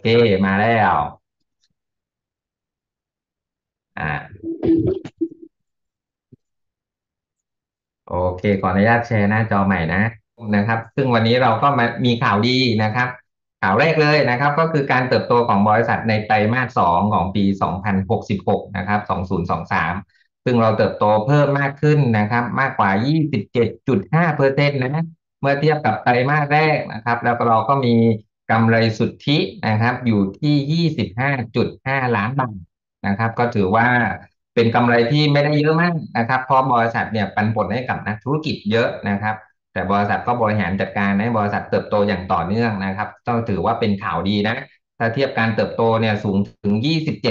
เคมาแล้วอ่าโอเคขออนุญาตแชร์หน้าจอใหม่นะครับซึ่งวันนี้เราก็มามีข่าวดีนะครับข่าวแรกเลยนะครับก็คือการเติบโตของบริษัทในไตรมาสสองของปี2066นะครับ2023ซึ่งเราเติบโตเพิ่มมากขึ้นนะครับมากกว่า27.5%นะเมื่อเทียบกับไตรมาสแรกนะครับแล้วก็เราก็มีกำไรสุทธินะครับอยู่ที่25.5 ล้านบาท นะครับก็ถือว่าเป็นกำไรที่ไม่ได้เยอะมากนะครับเพราะบริษัทเนี่ยปันผลให้กับนักธุรกิจเยอะนะครับแต่บริษัทก็บริหารจัดการให้บริษัทเติบโตอย่างต่อเนื่องนะครับต้องถือว่าเป็นข่าวดีนะถ้าเทียบการเติบโตเนี่ยสูงถึง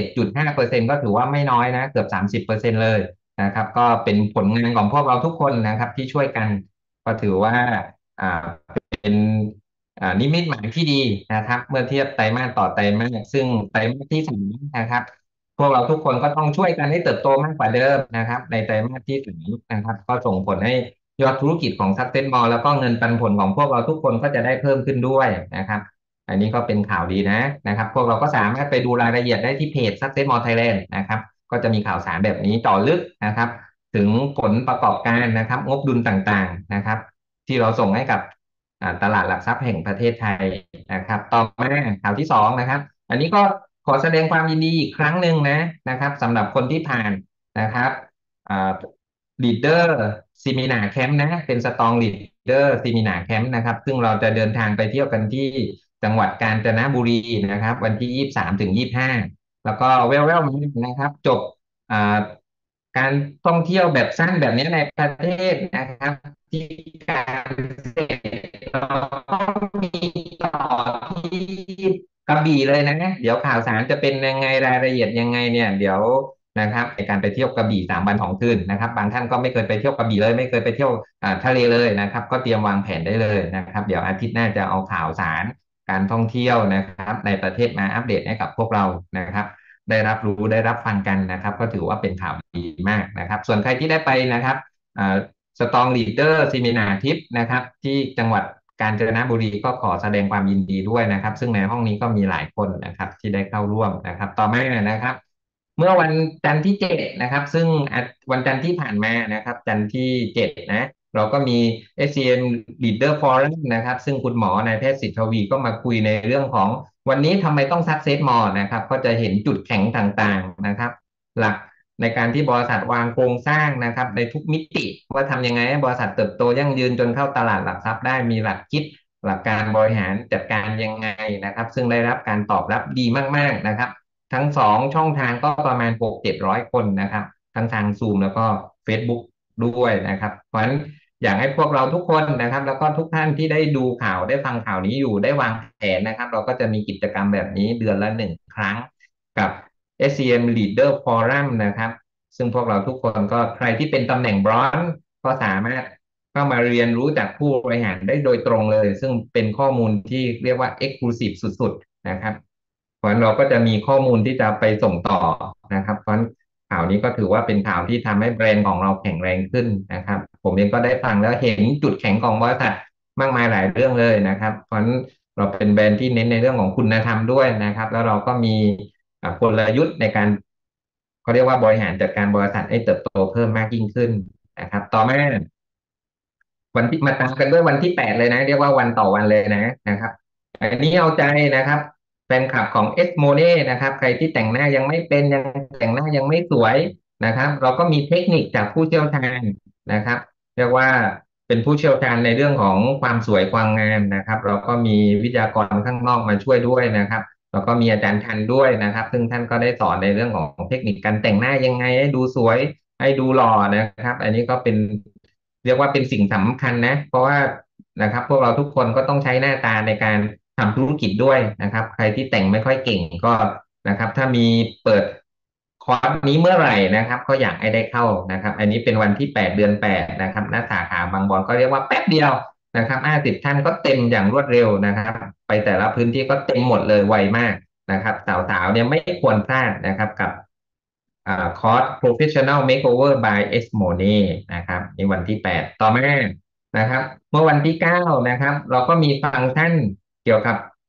27.5%ก็ถือว่าไม่น้อยนะเกือบ30%เลยนะครับก็เป็นผลงานของพวกเราทุกคนนะครับที่ช่วยกันก็ถือว่าอ่าเป็นนิมิตหมายที่ดีนะครับเมื่อเทียบไตรมาสต่อไตรมาสซึ่งไตรมาสที่สามนะครับ พวกเราทุกคนก็ต้องช่วยกันให้เติบโตมากกว่าเดิมนะครับในไตรมาสที่ถึงนะครับก็ส่งผลให้ยอดธุรกิจของ Success Mall แล้วก็เงินปันผลของพวกเราทุกคนก็จะได้เพิ่มขึ้นด้วยนะครับอันนี้ก็เป็นข่าวดีนะครับพวกเราก็สามารถไปดูรายละเอียดได้ที่เพจ Success Mall Thailand นะครับก็จะมีข่าวสารแบบนี้เจาะลึกนะครับถึงผลประกอบการนะครับงบดุลต่างๆนะครับที่เราส่งให้กับตลาดหลักทรัพย์แห่งประเทศไทยนะครับต่อมาข่าวที่สองนะครับอันนี้ก็ขอแสดงความยินดีอีกครั้งหนึ่งนะครับสำหรับคนที่ผ่านนะครับอ่า Leader Seminar Camp นะเป็น Strong Leader Seminar Camp นะครับซึ่งเราจะเดินทางไปเที่ยวกันที่จังหวัดกาญจนบุรีนะครับวันที่23 ถึง 25แล้วก็แววมานะครับจบอ่าการท่องเที่ยวแบบสั้นแบบนี้ในประเทศนะครับที่การเกษตรเราก็มีต่อที่กระบี่เลยเดี๋ยวข่าวสารจะเป็นยังไงรายละเอียดยังไงเนี่ยเดี๋ยวนะครับในการไปเที่ยวกระบี่3 วัน 2 คืนนะครับบางท่านก็ไม่เคยไปเที่ยวกระบี่เลยไม่เคยไปเที่ยวทะเลเลยนะครับก็เตรียมวางแผนได้เลยนะครับเดี๋ยวอาทิตย์หน้าจะเอาข่าวสารการท่องเที่ยวนะครับในประเทศมาอัปเดตให้กับพวกเรานะครับ ได้รับรู้ได้รับฟังกันนะครับก็ถือว่าเป็นข่าวดีมากนะครับส่วนใครที่ได้ไปนะครับสตองลีดเดอร์ซีมินาทิปนะครับที่จังหวัดกาญจนบุรีก็ขอแสดงความยินดีด้วยนะครับซึ่งในห้องนี้ก็มีหลายคนนะครับที่ได้เข้าร่วมนะครับต่อมานะครับเมื่อวันจันทร์ที่7นะครับซึ่งวันจันทร์ที่ผ่านมานะครับจันทร์ที่7นะเราก็มี SCM Leader Forum นะครับซึ่งคุณหมอนายแพทย์สิทธวีก็มาคุยในเรื่องของ วันนี้ทำไมต้องซักเซสมอร์นะครับก็จะเห็นจุดแข็งต่างๆนะครับหลักในการที่บริษัทวางโครงสร้างนะครับในทุกมิติว่าทำยังไงให้บริษัทเติบโตยั่งยืนจนเข้าตลาดหลักทรัพย์ได้มีหลักคิดหลักการบริหารจัดการยังไงนะครับซึ่งได้รับการตอบรับดีมากๆนะครับทั้ง2 ช่องทางก็ประมาณ600-700 คนนะครับทั้งทางซูมแล้วก็ Facebook ด้วยนะครับเพราะฉะนั้น อยากให้พวกเราทุกคนนะครับแล้วก็ทุกท่านที่ได้ดูข่าวได้ฟังข่าวนี้อยู่ได้วางแผนนะครับเราก็จะมีกิจกรรมแบบนี้เดือนละ1 ครั้งกับ SCM Leader Forum นะครับซึ่งพวกเราทุกคนก็ใครที่เป็นตำแหน่งบรอนซ์ก็สามารถเข้ามาเรียนรู้จากผู้บริหารได้โดยตรงเลยซึ่งเป็นข้อมูลที่เรียกว่า Exclusive สุดๆนะครับเพราะฉะนั้นเราก็จะมีข้อมูลที่จะไปส่งต่อนะครับเพราะฉะนั้น ข่าวนี้ก็ถือว่าเป็นข่าวที่ทำให้แบรนด์ของเราแข็งแรงขึ้นนะครับผมเองก็ได้ฟังแล้วเห็นจุดแข็งของบริษัทมากมายหลายเรื่องเลยนะครับเพราะฉะนั้นเราเป็นแบรนด์ที่เน้นในเรื่องของคุณธรรมด้วยนะครับแล้วเราก็มีกลยุทธ์ในการเขาเรียกว่าบริหารจัดการบริษัทให้เติบโตเพิ่มมากยิ่งขึ้นนะครับต่อมาวันที่มาตามกันด้วยวันที่8เลยนะเรียกว่าวันต่อวันเลยนะครับอันนี้เอาใจนะครับแฟนคลับของเอสโมเน่นะครับใครที่แต่งหน้ายังไม่เป็นยังแต่งหน้ายังไม่สวยนะครับเราก็มีเทคนิคจากผู้เชี่ยวชาญนะครับเรียกว่าเป็นผู้เชี่ยวชาญในเรื่องของความสวยความงามนะครับเราก็มีวิทยากรข้างนอกมาช่วยด้วยนะครับแล้วก็มีอาจารย์ทันด้วยนะครับซึ่งท่านก็ได้สอนในเรื่องของเทคนิคการแต่งหน้ายังไงให้ดูสวยให้ดูหล่อนะครับอันนี้ก็เป็นเรียกว่าเป็นสิ่งสำคัญนะเพราะว่านะครับพวกเราทุกคนก็ต้องใช้หน้าตาในการทำธุรกิจด้วยนะครับใครที่แต่งไม่ค่อยเก่งก็นะครับถ้ามีเปิดคอร์สนี้เมื่อไหร่นะครับก็อยากให้ได้เข้านะครับอันนี้เป็นวันที่8 เดือน 8นะครับหน้าสาขาบางบอนก็เรียกว่าแป๊บเดียวนะครับ50 ท่านก็เต็มอย่างรวดเร็วนะครับไปแต่ละพื้นที่ก็เต็มหมดเลยไวมากนะครับสาวๆเนี่ยไม่ควรพลาดนะครับกับคอร์ส Professional Makeover by S m o n e นะครับในวันที่8ต่อมานะครับเมื่อวันที่9นะครับเราก็มีฟังก์ชันเกี่ยวกับ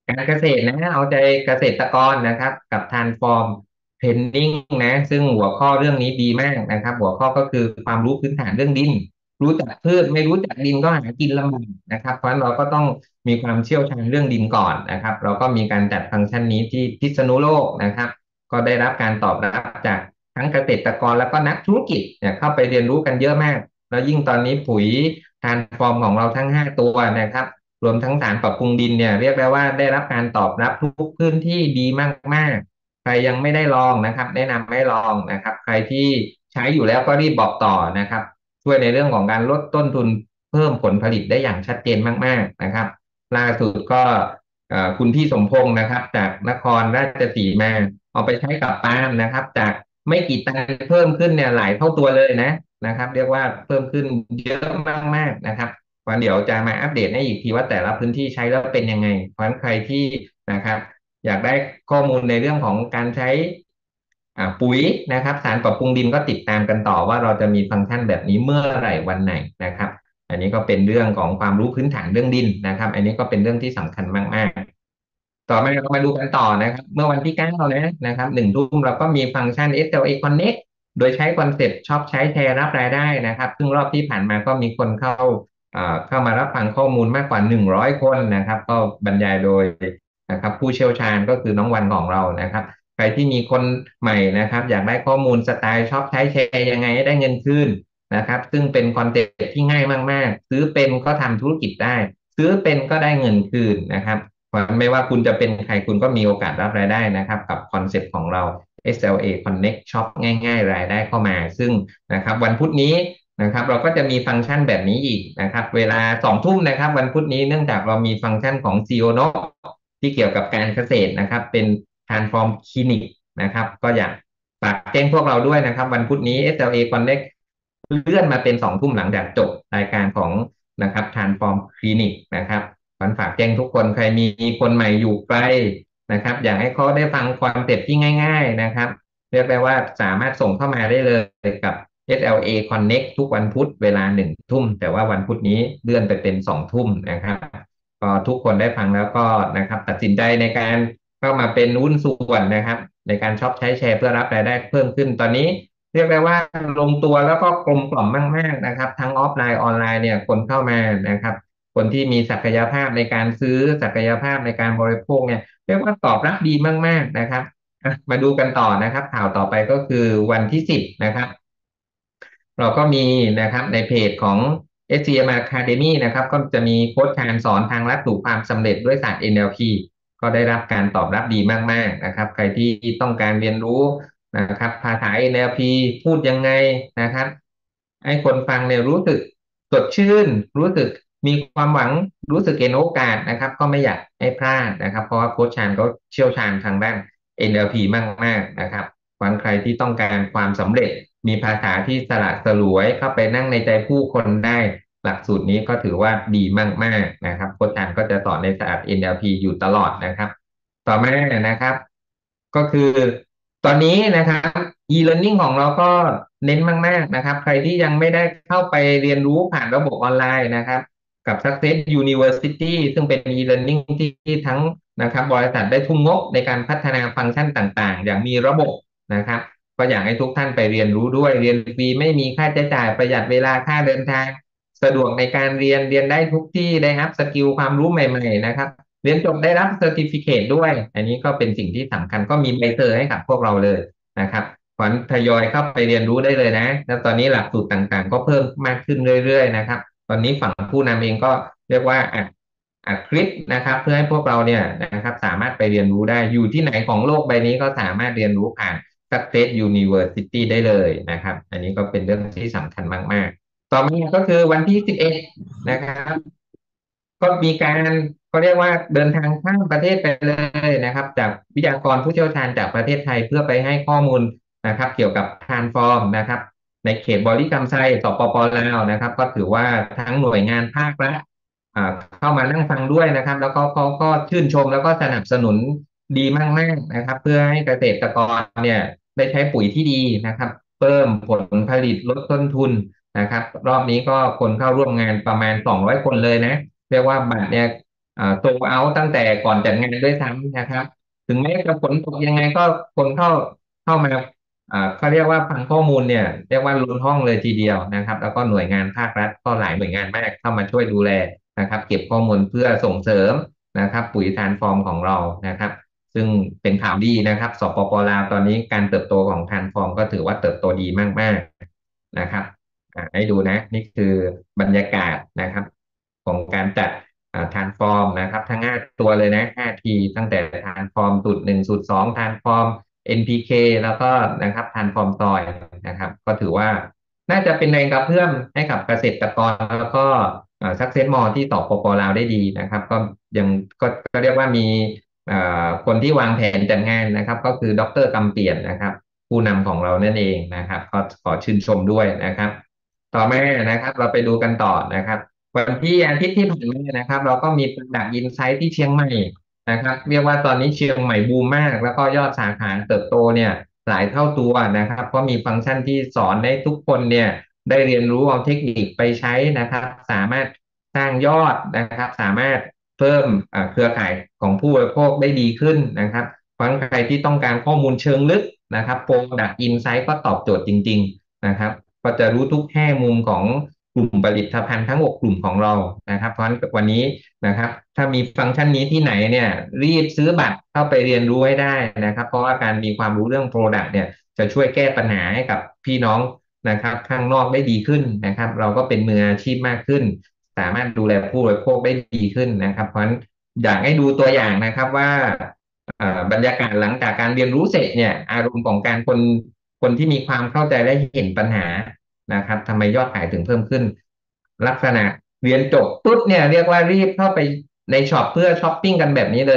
การเกษตรนะเอาใจเกษตรกรนะครับกับทานฟอร์มเทรนนิ่งนะซึ่งหัวข้อเรื่องนี้ดีมากนะครับหัวข้อก็คือความรู้พื้นฐานเรื่องดินรู้จักพืชไม่รู้จักดินก็หากินลำบากนะครับเพราะฉะนั้นเราก็ต้องมีความเชี่ยวชาญเรื่องดินก่อนนะครับเราก็มีการจัดฟังก์ชันนี้ที่พิษณุโลกนะครับก็ได้รับการตอบรับจากทั้งเกษตรกรแล้วก็นักธุรกิจเนี่ยเข้าไปเรียนรู้กันเยอะมากแล้วยิ่งตอนนี้ปุ๋ยทานฟอร์มของเราทั้ง5 ตัวนะครับ รวมทั้งสารปรับปรุงดินเนี่ยเรียกได้ว่าได้รับการตอบรับทุกพื้นที่ดีมากๆใครยังไม่ได้ลองนะครับแนะนำให้ลองนะครับใครที่ใช้อยู่แล้วก็รีบบอกต่อนะครับช่วยในเรื่องของการลดต้นทุนเพิ่มผลผลิตได้อย่างชัดเจนมากๆนะครับล่าสุดก็คุณพี่สมพงษ์นะครับจากนครราชสีมาเอาไปใช้กับปาล์มนะครับจากไม่กี่ตันเพิ่มขึ้นเนี่ยหลายเท่าตัวเลยนะครับเรียกว่าเพิ่มขึ้นเยอะมากๆนะครับ วันเดี๋ยวจะมาอัปเดตให้อีกทีว่าแต่ละพื้นที่ใช้แล้วเป็นยังไงเพราะฉะนั้นใครที่นะครับอยากได้ข้อมูลในเรื่องของการใช้ปุ๋ยนะครับสารปรับปรุงดินก็ติดตามกันต่อว่าเราจะมีฟังก์ชันแบบนี้เมื่อไหร่วันไหนนะครับอันนี้ก็เป็นเรื่องของความรู้พื้นฐานเรื่องดินนะครับอันนี้ก็เป็นเรื่องที่สำคัญมากๆต่อมาเรามาดูกันต่อนะครับเมื่อวันที่9นะครับ1 ทุ่มเราก็มีฟังก์ชัน SLA Connect โดยใช้คอนเซ็ปต์ชอบใช้แชร์รับรายได้นะครับซึ่งรอบที่ผ่านมาก็มีคนเข้ามารับฟังข้อมูลมากกว่า100 คนนะครับก็บรรยายโดยนะครับผู้เชี่ยวชาญก็คือน้องวันของเรานะครับใครที่มีคนใหม่นะครับอยากได้ข้อมูลสไตล์ชอบใช้แชร์ยังไงให้ได้เงินคืนนะครับซึ่งเป็นคอนเซ็ปต์ที่ง่ายมากๆซื้อเป็นก็ทำธุรกิจได้ซื้อเป็นก็ได้เงินคืนนะครับเพราะไม่ว่าคุณจะเป็นใครคุณก็มีโอกาสรับรายได้นะครับกับคอนเซ็ปต์ของเรา SLA Connect Shop ง่ายๆรายได้เข้ามาซึ่งนะครับวันพุธนี้ นะครับเราก็จะมีฟังก์ชันแบบนี้อีกนะครับเวลา2 ทุ่มนะครับวันพุธนี้เนื่องจากเรามีฟังก์ชันของ CEO โนที่เกี่ยวกับการเกษตรนะครับเป็น Transform Clinic นะครับก็อยากฝากแจ้งพวกเราด้วยนะครับวันพุธนี้ SLA Connect เลื่อนมาเป็น2 ทุ่มหลังจากจบรายการของนะครับ Transform Clinic นะครับฝากแจ้งทุกคนใครมีคนใหม่อยู่ไกลนะครับอยากให้เขาได้ฟังคอนเซ็ปต์ที่ง่ายๆนะครับเรียกได้ว่าสามารถส่งเข้ามาได้เลยกับ SLA Connect ทุกวันพุธเวลา1 ทุ่มแต่ว่าวันพุธนี้เลื่อนไปเป็น2 ทุ่มนะครับก็ทุกคนได้ฟังแล้วก็นะครับตัดสินใจในการเข้ามาเป็นหุ้นส่วนนะครับในการช็อปใช้แชร์เพื่อรับรายได้เพิ่มขึ้นตอนนี้เรียกได้ว่าลงตัวแล้วก็กลมกล่อมมากๆนะครับทั้งออฟไลน์ออนไลน์เนี่ยคนเข้ามานะครับคนที่มีศักยภาพในการซื้อศักยภาพในการบริโภคเนี่ยเรียกว่าตอบรับดีมากๆนะครับมาดูกันต่อนะครับข่าวต่อไปก็คือวันที่10นะครับ เราก็มีนะครับในเพจของ SCM Academy นะครับก็จะมีโค้ชการสอนทางลัดสู่ความสำเร็จด้วยศาสตร์ NLP ก็ได้รับการตอบรับดีมากๆนะครับใครที่ต้องการเรียนรู้นะครับภาษา NLP พูดยังไงนะครับให้คนฟังเนี่ยรู้สึกสดชื่นรู้สึกมีความหวังรู้สึกเห็นโอกาสนะครับก็ไม่อยากให้พลาดนะครับเพราะว่าโค้ชชานเขาเชี่ยวชาญทางด้าน NLP มากๆนะครับวันใครที่ต้องการความสำเร็จ มีภาษาที่สละสลวยเข้าไปนั่งในใจผู้คนได้หลักสูตรนี้ก็ถือว่าดีมากๆนะครับโค้ชอันก็จะสอนในศาสตร์ NLP อยู่ตลอดนะครับต่อมานะครับก็คือตอนนี้นะครับ e-learning ของเราก็เน้นมากๆนะครับใครที่ยังไม่ได้เข้าไปเรียนรู้ผ่านระบบออนไลน์นะครับกับ Success University ซึ่งเป็น e-learning ที่ทั้งนะครับบริษัทได้ทุ่มงบในการพัฒนาฟังก์ชันต่างๆอย่างมีระบบนะครับ ก็อยากให้ทุกท่านไปเรียนรู้ด้วยเรียนฟรีไม่มีค่าใช้จ่ายประหยัดเวลาค่าเดินทางสะดวกในการเรียนได้ทุกที่ได้รับสกิลความรู้ใหม่ๆนะครับเรียนจบได้รับเซอร์ติฟิเคตด้วยอันนี้ก็เป็นสิ่งที่สำคัญก็มีใบเซอร์ให้กับพวกเราเลยนะครับขวัญทยอยเข้าไปเรียนรู้ได้เลยนะแล้วตอนนี้หลักสูตรต่างๆก็เพิ่มมากขึ้นเรื่อยๆนะครับตอนนี้ฝั่งผู้นำเองก็เรียกว่าอัดคลิปนะครับเพื่อให้พวกเราเนี่ยนะครับสามารถไปเรียนรู้ได้อยู่ที่ไหนของโลกใบนี้ก็สามารถเรียนรู้ผ่าน Success University ได้เลยนะครับอันนี้ก็เป็นเรื่องที่สำคัญมากๆต่อมาก็คือวันที่11นะครับก็มีการก็เรียกว่าเดินทางข้ามประเทศไปเลยนะครับจากวิทยากรผู้เชี่ยวชาญจากประเทศไทยเพื่อไปให้ข้อมูลนะครับเกี่ยวกับ Transform นะครับในเขตบริกรรมไซสปปลาวนะครับก็ถือว่าทั้งหน่วยงานภาครัฐเข้ามานั่งฟังด้วยนะครับแล้วก็เขาก็ชื่นชมแล้วก็สนับสนุนดีมากๆนะครับเพื่อให้เกษตรกรเนี่ยได้ใช้ปุ๋ยที่ดีนะครับเพิ่มผลผลิตลดต้นทุนนะครับรอบนี้ก็คนเข้าร่วมงานประมาณ200 คนเลยนะเรียกว่าบัตรเนี่ยโซเอาตั้งแต่ก่อนจัดงานด้วยซ้ำนะครับถึงแม้จะฝนตกยังไงก็คนเข้ามาเขาเรียกว่าฟังข้อมูลเนี่ยเรียกว่าล้นห้องเลยทีเดียวนะครับแล้วก็หน่วยงานภาครัฐก็หลายหน่วยงานมากเข้ามาช่วยดูแลนะครับเก็บข้อมูลเพื่อส่งเสริมนะครับปุ๋ยทรานส์ฟอร์มของเรานะครับซึ่งเป็นข่าวดีนะครับสปปลาวตอนนี้การเติบโตของทรานส์ฟอร์มก็ถือว่าเติบโตดีมากๆนะครับให้ดูนะนี่คือบรรยากาศนะครับของการจัดทรานส์ฟอร์มนะครับทั้ง5 ตัวเลยนะ5 ทีตั้งแต่ทรานส์ฟอร์มสูตร 1สูตร 2ทรานส์ฟอร์ม NPK แล้วก็นะครับทรานส์ฟอร์มซอยนะครับก็ถือว่าน่าจะเป็นแรงกระเพื่อมให้กับเกษตรกรแล้วก็ซักเซสมอที่สปปลาวได้ดีนะครับก็ยังก็เรียกว่ามีคนที่วางแผนจัดงานนะครับก็คือดรกำเปียนนะครับผู้นำของเรานั่นเองนะครับก็ขอชื่นชมด้วยนะครับต่อมานะครับเราไปดูกันต่อนะครับวันที่อาทิตย์ที่ผ่านมานะครับเราก็มีประดักอินไซต์ที่เชียงใหม่นะครับเรียกว่าตอนนี้เชียงใหม่บูมมากแล้วก็ยอดสาขาเติบโตเนี่ยหลายเท่าตัวนะครับเพราะมีฟังก์ชันที่สอนให้ทุกคนเนี่ยได้เรียนรู้เอาเทคนิคไปใช้นะครับสามารถสร้างยอดนะครับสามารถเพิ่มเครือข่ายของผู้บริโภคได้ดีขึ้นนะครับเพราะฉะนั้นใครที่ต้องการข้อมูลเชิงลึกนะครับ Product Insight ก็ตอบโจทย์จริงๆนะครับก็จะรู้ทุกแง่มุมของกลุ่มผลิตภัณฑ์ทั้ง6 กลุ่มของเรานะครับเพราะฉะนั้นวันนี้นะครับถ้ามีฟังก์ชันนี้ที่ไหนเนี่ยรีบซื้อบัตรเข้าไปเรียนรู้ให้ได้นะครับเพราะว่าการมีความรู้เรื่อง Product เนี่ยจะช่วยแก้ปัญหาให้กับพี่น้องนะครับข้างนอกได้ดีขึ้นนะครับเราก็เป็นมืออาชีพมากขึ้น สามารถดูแลผู้บริโภคได้ดีขึ้นนะครับเพราะฉะนั้นอยากให้ดูตัวอย่างนะครับว่าบรรยากาศหลังจากการเรียนรู้เสร็จเนี่ยอารมณ์ของการคนที่มีความเข้าใจและเห็นปัญหานะครับทำไมยอดขายถึงเพิ่มขึ้นลักษณะเรียนจบปุ๊บเนี่ยเรียกว่ารีบเข้าไปในช็อปเพื่อช้อปปิ้งกันแบบนี้เลย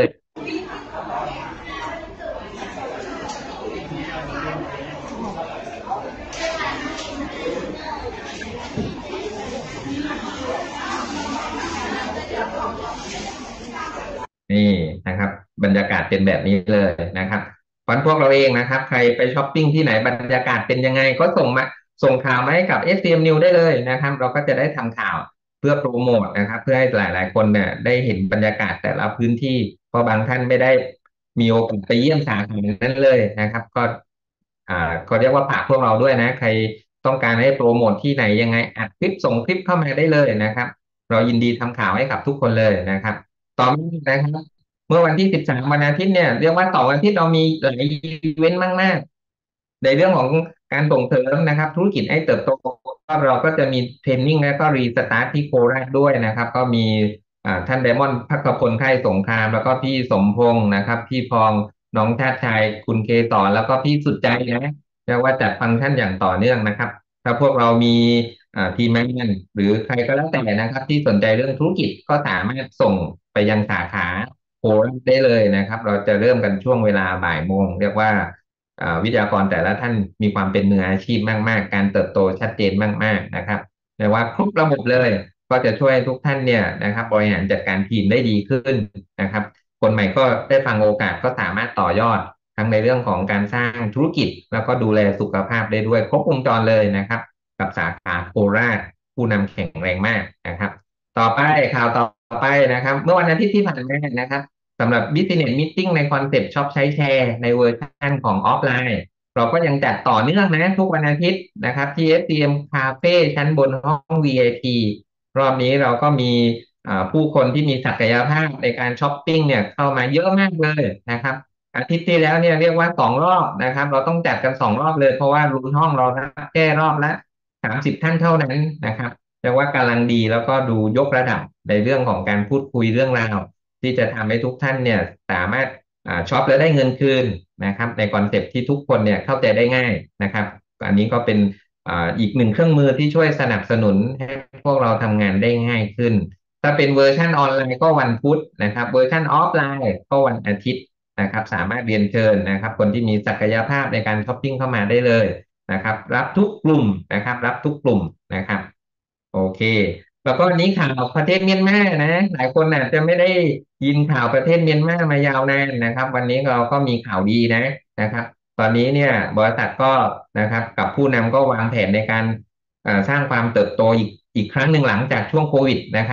นี่นะครับบรรยากาศเป็นแบบนี้เลยนะครับวันพวกเราเองนะครับใครไปช้อปปิ้งที่ไหนบรรยากาศเป็นยังไงก็ส่งข่าวมาให้กับ SCM News ได้เลยนะครับเราก็จะได้ทำข่าวเพื่อโปรโมทนะครับเพื่อให้หลายๆคนเนี่ยได้เห็นบรรยากาศแต่ละพื้นที่เพราะบางท่านไม่ได้มีโอกาสไปเยี่ยมสาขานั้นเลยนะครับก็เรียกว่าฝากพวกเราด้วยนะใครต้องการให้โปรโมทที่ไหนยังไงอัดคลิปส่งคลิปเข้ามาได้เลยนะครับเรายินดีทำข่าวให้กับทุกคนเลยนะครับต่อมานะครับ เมื่อวันที่13วันอาทิตย์เนี่ยเรียกว่าต่อวันอาทิตย์เรามีหลายอีเวนต์มากๆในเรื่องของการส่งเสริมนะครับธุรกิจให้เติบโตก็เราก็จะมีเทรนนิ่งและก็รีสตาร์ทที่โคราชด้วยนะครับก็มีท่านไดมอนด์ภักพลไข้สงครามแล้วก็พี่สมพงษ์นะครับพี่พองน้องชาติชายคุณเคสอนแล้วก็พี่สุดใจนะเรียกว่าจัดฟังก์ชันอย่างต่อเนื่องนะครับถ้าพวกเรามีทีมงานหรือใครก็แล้วแต่นะครับที่สนใจเรื่องธุรกิจก็สามารถส่งไปยังสาขา โพสต์ได้เลยนะครับเราจะเริ่มกันช่วงเวลาบ่ายโมงเรียกว่าวิทยากรแต่ละท่านมีความเป็นมืออาชีพมากๆการเติบโตชัดเจนมากๆนะครับเรียกว่าครบระบบเลยก็จะช่วยทุกท่านเนี่ยนะครับบริหารจัดการทีมได้ดีขึ้นนะครับคนใหม่ก็ได้ฟังโอกาสก็สามารถต่อยอดทั้งในเรื่องของการสร้างธุรกิจแล้วก็ดูแลสุขภาพได้ด้วยครบวงจรเลยนะครับกับสาขาโคราชผู้นำแข็งแรงมากนะครับต่อไปข่าวต่อไปนะครับเมื่อวันอาทิตย์ที่ผ่านมานะครับ สำหรับ Business Meeting ในคอนเซปต์ช็อปใช้แชร์ในเวอร์ชันของออฟไลน์เราก็ยังจัดต่อเนื่องนะทุกวันอาทิตย์นะครับที่ SCM Cafe ชั้นบนห้อง VIP รอบนี้เราก็มีผู้คนที่มีศักยภาพในการช้อปปิ้งเนี่ยเข้ามาเยอะมากเลยนะครับอาทิตย์ที่แล้วเนี่ยเรียกว่า2 รอบนะครับเราต้องจัดกัน2 รอบเลยเพราะว่ารูมห้องเราแค่รอบละ30 ท่านเท่านั้นนะครับเรียกว่ากำลังดีแล้วก็ดูยกระดับในเรื่องของการพูดคุยเรื่องราว ที่จะทำให้ทุกท่านเนี่ยสามารถช็อปแล้วได้เงินคืนนะครับในคอนเซปต์ที่ทุกคนเนี่ยเข้าใจได้ง่ายนะครับอันนี้ก็เป็นอีกหนึ่งเครื่องมือที่ช่วยสนับสนุนให้พวกเราทำงานได้ง่ายขึ้นถ้าเป็นเวอร์ชันออนไลน์ก็วันพุธนะครับเวอร์ชันออฟไลน์ก็วันอาทิตย์นะครับสามารถเรียนเชิญนะครับคนที่มีศักยภาพในการช้อปปิ้งเข้ามาได้เลยนะครับรับทุกกลุ่มนะครับรับทุกกลุ่มนะครับโอเค แล้วก็อันนี้ข่าวประเทศเมียนมานะหลายคนอาจจะไม่ได้ยินข่าวประเทศเมียนมามายาวนานนะครับวันนี้เราก็มีข่าวดีนะครับตอนนี้เนี่ยบริษัทก็นะครับกับผู้นำก็วางแผนในการสร้างความเติบโตอีกครั้งหนึ่งหลังจากช่วงโควิดนะครับ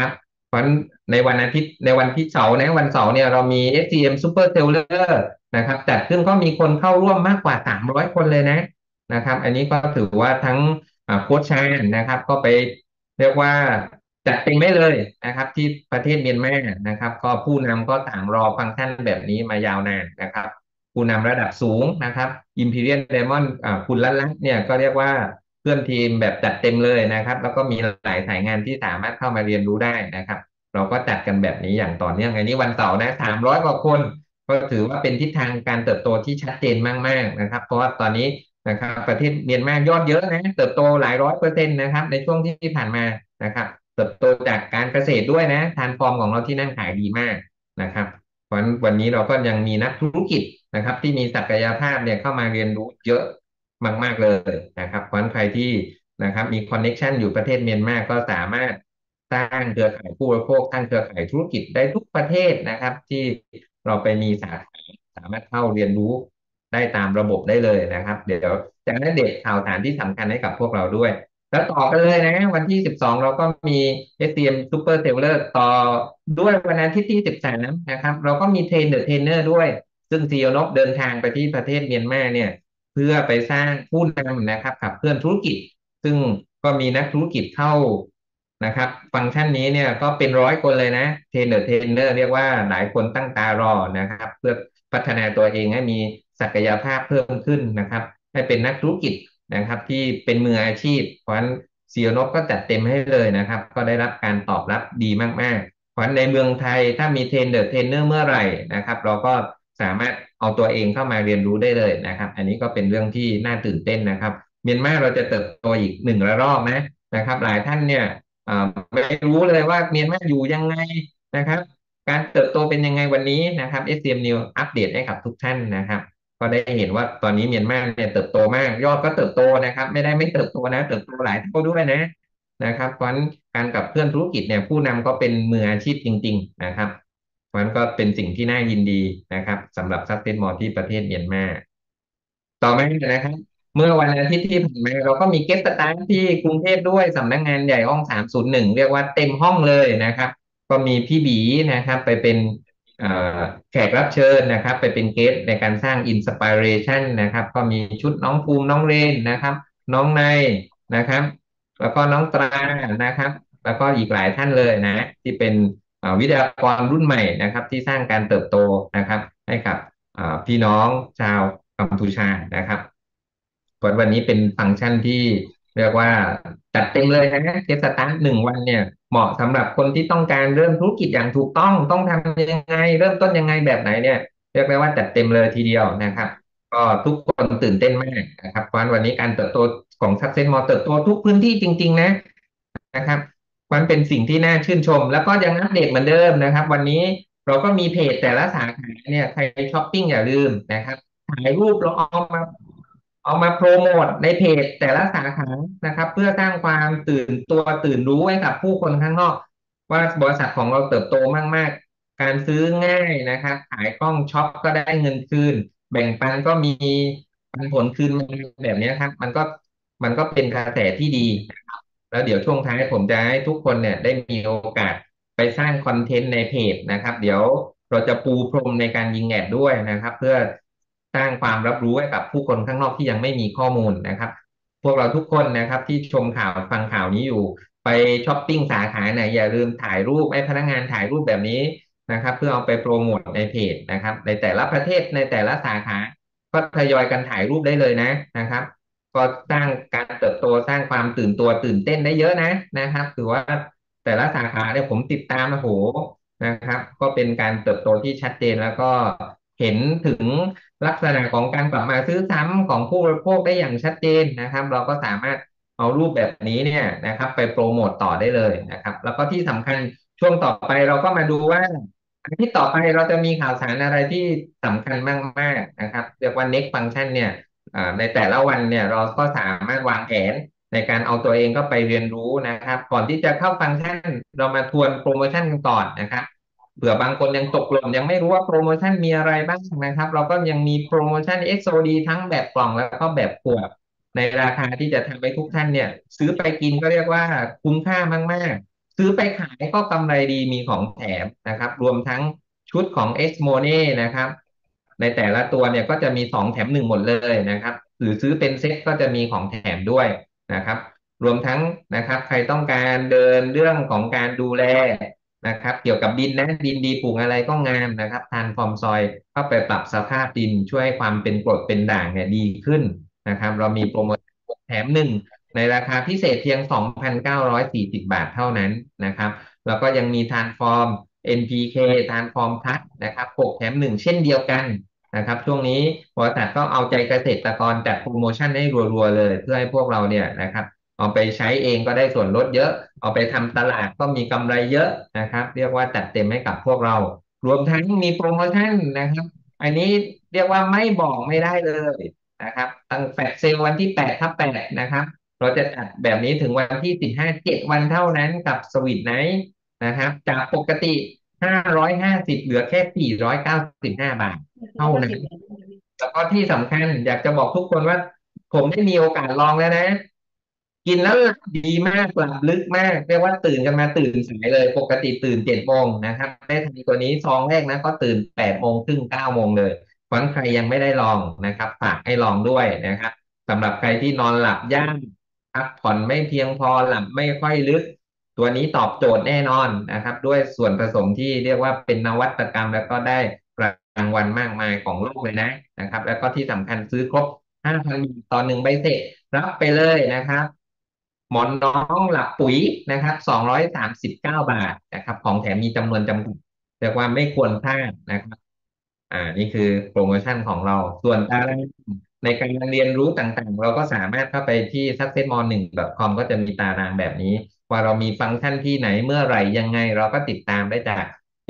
เพราะฉะนั้นในวันอาทิตย์ในวันที่เสาร์นะวันเสาร์เนี่ยเรามี SCM Super Seller นะครับจัดขึ้นก็มีคนเข้าร่วมมากกว่า300คนเลยนะครับอันนี้ก็ถือว่าทั้งโค้ชชาญนะครับก็ไปเรียกว่าจัดเต็มได้เลยนะครับที่ประเทศเมียนมานะครับก็ผู้นำก็ต่างรอฟังก์ชันแบบนี้มายาวนานนะครับผู้นำระดับสูงนะครับ Imperial Diamond คุณลักษณ์เนี่ยก็เรียกว่าเพื่อนทีมแบบจัดเต็มเลยนะครับแล้วก็มีหลายสายงานที่สามารถเข้ามาเรียนรู้ได้นะครับเราก็จัดกันแบบนี้อย่างต่อเนื่องอันนี้วันเสาร์นะ300 กว่าคนก็ถือว่าเป็นทิศทางการเติบโตที่ชัดเจนมากๆนะครับเพราะว่าตอนนี้นะครับประเทศเมียนมายอดเยอะนะเติบโตหลาย100%นะครับในช่วงที่ผ่านมานะครับเติบโตจากการเกษตรด้วยนะทานฟอร์มของเราที่นั่นขายดีมากนะครับเพราะฉะนั้นวันนี้เราก็ยังมีนักธุรกิจนะครับที่มีศักยภาพเนี่ยเข้ามาเรียนรู้เยอะมากๆเลยนะครับเพราะฉะนั้นใครที่นะครับมีคอนเน็กชันอยู่ประเทศเมียนมาก็สามารถสร้างเครือข่ายผู้บริโภคสร้างเครือข่ายธุรกิจได้ทุกประเทศนะครับที่เราไปมีสาขาสามารถเข้าเรียนรู้ได้ตามระบบได้เลยนะครับเดี๋ยวจะอัปเดตข่าวสารที่สำคัญให้กับพวกเราด้วยแล้วต่อกันเลยนะวันที่12เราก็มี SCM Super Seller ต่อด้วยวันอาทิตย์ที่13นะครับเราก็มีเทรนเดอร์เทรนเนอร์ด้วยซึ่งซีอีโอนบเดินทางไปที่ประเทศเมียนมาเนี่ย เพื่อไปสร้างผู้นำนะครับขับเคลื่อนธุรกิจซึ่งก็มีนักธุรกิจเข้านะครับฟังก์ชันนี้เนี่ยก็เป็น100 คนเลยนะเทรนเนอร์เรียกว่าหลายคนตั้งตารอนะครับเพื่อพัฒนาตัวเองให้มีศักยภาพเพิ่มขึ้นนะครับให้เป็นนักธุรกิจนะครับที่เป็นมืออาชีพเพราะฉะนั้นซีโอนก็จัดเต็มให้เลยนะครับก็ได้รับการตอบรับดีมากๆเพราะฉะนั้นในเมืองไทยถ้ามีเทรนเนอร์เมื่อไหร่นะครับเราก็สามารถเอาตัวเองเข้ามาเรียนรู้ได้เลยนะครับอันนี้ก็เป็นเรื่องที่น่าตื่นเต้นนะครับเมียนมาเราจะเติบโตอีก1 ระลอกนะครับหลายท่านเนี่ยอ่าไม่รู้เลยว่าเมียนมาอยู่ยังไงนะครับการเติบโตเป็นยังไงวันนี้นะครับ SCM News อัปเดตให้กับทุกท่านนะครับก็ได้เห็นว่าตอนนี้เมียนมาเนี่ยเติบโตมากยอดก็เติบโตนะครับไม่ได้ไม่เติบโตนะเติบโตหลายเท่าด้วยนะครับเพราะฉะนั้นการกับเพื่อนธุรกิจเนี่ยผู้นำก็เป็นมืออาชีพจริงๆนะครับเพราะฉะนั้นก็เป็นสิ่งที่น่ายินดีนะครับสำหรับ Success Mall ที่ประเทศเมียนมา ต่อมานะครับเมื่อวันอาทิตย์ที่ผ่านมาเราก็มีเกสต์สตาร์ที่กรุงเทพด้วยสำนักงานใหญ่ห้อง301เรียกว่าเต็มห้องเลยนะครับก็มีพี่บีนะครับไปเป็นเอ่อแขกรับเชิญนะครับไปเป็นเกสต์ในการสร้างอินสปิเรชันนะครับก็มีชุดน้องภูมิน้องเรนนะครับน้องนายนะครับแล้วก็น้องตรานะครับแล้วก็อีกหลายท่านเลยนะที่เป็นวิทยากรรุ่นใหม่นะครับที่สร้างการเติบโตนะครับให้กับ พี่น้องชาวกัมพูชานะครับวันนี้เป็นฟังก์ชันที่เรียกว่าจัดเต็มเลยนะเกสตาร์ท1 วันเนี่ยเหมาะสำหรับคนที่ต้องการเริ่มธุรกิจอย่างถูกต้องทำยังไงเริ่มต้นยังไงแบบไหนเนี่ยเรียกได้ว่าจัดเต็มเลยทีเดียวนะครับก็ทุกคนตื่นเต้นมากนะครับเพราะฉะนั้นวันนี้การเติบโตของ Success Mall เติบโตทุกพื้นที่จริงๆนะครับมันเป็นสิ่งที่น่าชื่นชมแล้วก็ยังอัปเดตเหมือนเดิมนะครับวันนี้เราก็มีเพจแต่ละสาขาเนี่ยใครช้อปปิ้งอย่าลืมนะครับ ถ่ายรูปแล้วเอามาโปรโมทในเพจแต่ละสาขานะครับเพื่อสร้างความตื่นตัวตื่นรู้ให้กับผู้คนข้างนอกว่าบริษัทของเราเติบโตมากๆการซื้อง่ายนะครับขายคล่องช็อปก็ได้เงินคืนแบ่งปันก็มีปันผลคืนมาแบบนี้ครับมันก็เป็นกระแสที่ดีนะครับแล้วเดี๋ยวช่วงท้ายผมจะให้ทุกคนเนี่ยได้มีโอกาสไปสร้างคอนเทนต์ในเพจนะครับเดี๋ยวเราจะปูพรมในการยิงแอดด้วยนะครับเพื่อ สร้างความรับรู้ให้กับผู้คนข้างนอกที่ยังไม่มีข้อมูลนะครับพวกเราทุกคนนะครับที่ชมข่าวฟังข่าวนี้อยู่ไปช้อปปิ้งสาขาไหนอย่าลืมถ่ายรูปให้พนักงานถ่ายรูปแบบนี้นะครับเพื่อเอาไปโปรโมทในเพจนะครับในแต่ละประเทศในแต่ละสาขาก็ทยอยกันถ่ายรูปได้เลยนะครับก็สร้างการเติบโตสร้างความตื่นตัวตื่นเต้นได้เยอะนะครับถือว่าแต่ละสาขาเนี่ยผมติดตามโอ้โห นะครับก็เป็นการเติบโตที่ชัดเจนแล้วก็เห็นถึงลักษณะของการกลับมาซื้อซ้ำของผู้บริโภคได้อย่างชัดเจนนะครับเราก็สามารถเอารูปแบบนี้เนี่ยนะครับไปโปรโมตต่อได้เลยนะครับแล้วก็ที่สำคัญช่วงต่อไปเราก็มาดูว่าอาทิตย์ต่อไปเราจะมีข่าวสารอะไรที่สำคัญมากๆนะครับเรียกว่า next function เนี่ยในแต่ละวันเนี่ยเราก็สามารถวางแผน ในการเอาตัวเองก็ไปเรียนรู้นะครับก่อนที่จะเข้าฟังก์ชันเรามาทวนโปรโมชั่นกันก่อนนะครับเผื่อบางคนยังตกหล่นยังไม่รู้ว่าโปรโมชั่นมีอะไรบ้างนะครับเราก็ยังมีโปรโมชั่น XOD ทั้งแบบกล่องแล้วก็แบบขวดในราคาที่จะทำให้ทุกท่านเนี่ยซื้อไปกินก็เรียกว่าคุ้มค่ามากๆซื้อไปขายก็กำไรดีมีของแถมนะครับรวมทั้งชุดของ X m o n e นะครับในแต่ละตัวเนี่ยก็จะมี2 แถม 1หมดเลยนะครับหรือซื้อเป็นเซ็ตก็จะมีของแถมด้วยนะครับรวมทั้งนะครับใครต้องการเดินเรื่องของการดูแลนะครับเกี่ยวกับดินนะดินดีปลูกอะไรก็งามนะครับทานฟอร์มซอยเข้าไปปรับสภาพดินช่วยให้ความเป็นกรดเป็นด่างเนี่ยดีขึ้นนะครับเรามีโปรโมชั่น6 แถม 1ในราคาพิเศษเพียง2,940 บาทเท่านั้นนะครับแล้วก็ยังมีทานฟอร์ม NPK ทานฟอร์มพัดนะครับ6 แถม 1เช่นเดียวกันนะครับช่วงนี้บริษัทก็เอาใจเกษตรกรจัดโปรโมชั่นให้รัวๆเลยเพื่อให้พวกเราเนี่ยนะครับเอาไปใช้เองก็ได้ส่วนลดเยอะเอาไปทำตลาดก็มีกำไรเยอะนะครับเรียกว่าจัดเต็มให้กับพวกเรารวมทั้งมีโปรโมชั่นนะครับอันนี้เรียกว่าไม่บอกไม่ได้เลยนะครับตั้งแฟลชเซลล์วันที่8/8นะครับ เราจะจัดแบบนี้ถึงวันที่157 วันเท่านั้นกับสวีทไนท์นะครับจากปกติ550เหลือแค่495 บาทเท่านั้นแล้วก็ที่สำคัญอยากจะบอกทุกคนว่าผมได้มีโอกาสลองแล้วนะกินแล้วดีมากหลับลึกมากเรียกว่าตื่นกันมาตื่นสายเลยปกติตื่น7 โมงนะครับได้ทานตัวนี้ซองแรกนะก็ตื่น8 โมงครึ่ง9 โมงเลยเพราะฉะนั้นใครยังไม่ได้ลองนะครับฝากให้ลองด้วยนะครับสำหรับใครที่นอนหลับยาก พักผ่อนไม่เพียงพอหลับไม่ค่อยลึกตัวนี้ตอบโจทย์แน่นอนนะครับด้วยส่วนผสมที่เรียกว่าเป็นนวัตกรรมแล้วก็ได้รางวัลมากมายของโลกเลยนะครับแล้วก็ที่สำคัญซื้อครบ5,000ต่อ1 ใบเสร็จรับไปเลยนะครับหมอนน้องหลับปุ๋ยนะครับ239 บาทนะครับของแถมมีจำนวนจำกัดเรียกว่าไม่ควรพลาดนะครับ นี่คือโปรโมชั่นของเราส่วนตารางในการเรียนรู้ต่างๆเราก็สามารถเข้าไปที่ successmore1.com ก็จะมีตารางแบบนี้ว่าเรามีฟังก์ชันที่ไหนเมื่อไหร่ยังไงเราก็ติดตามได้จาก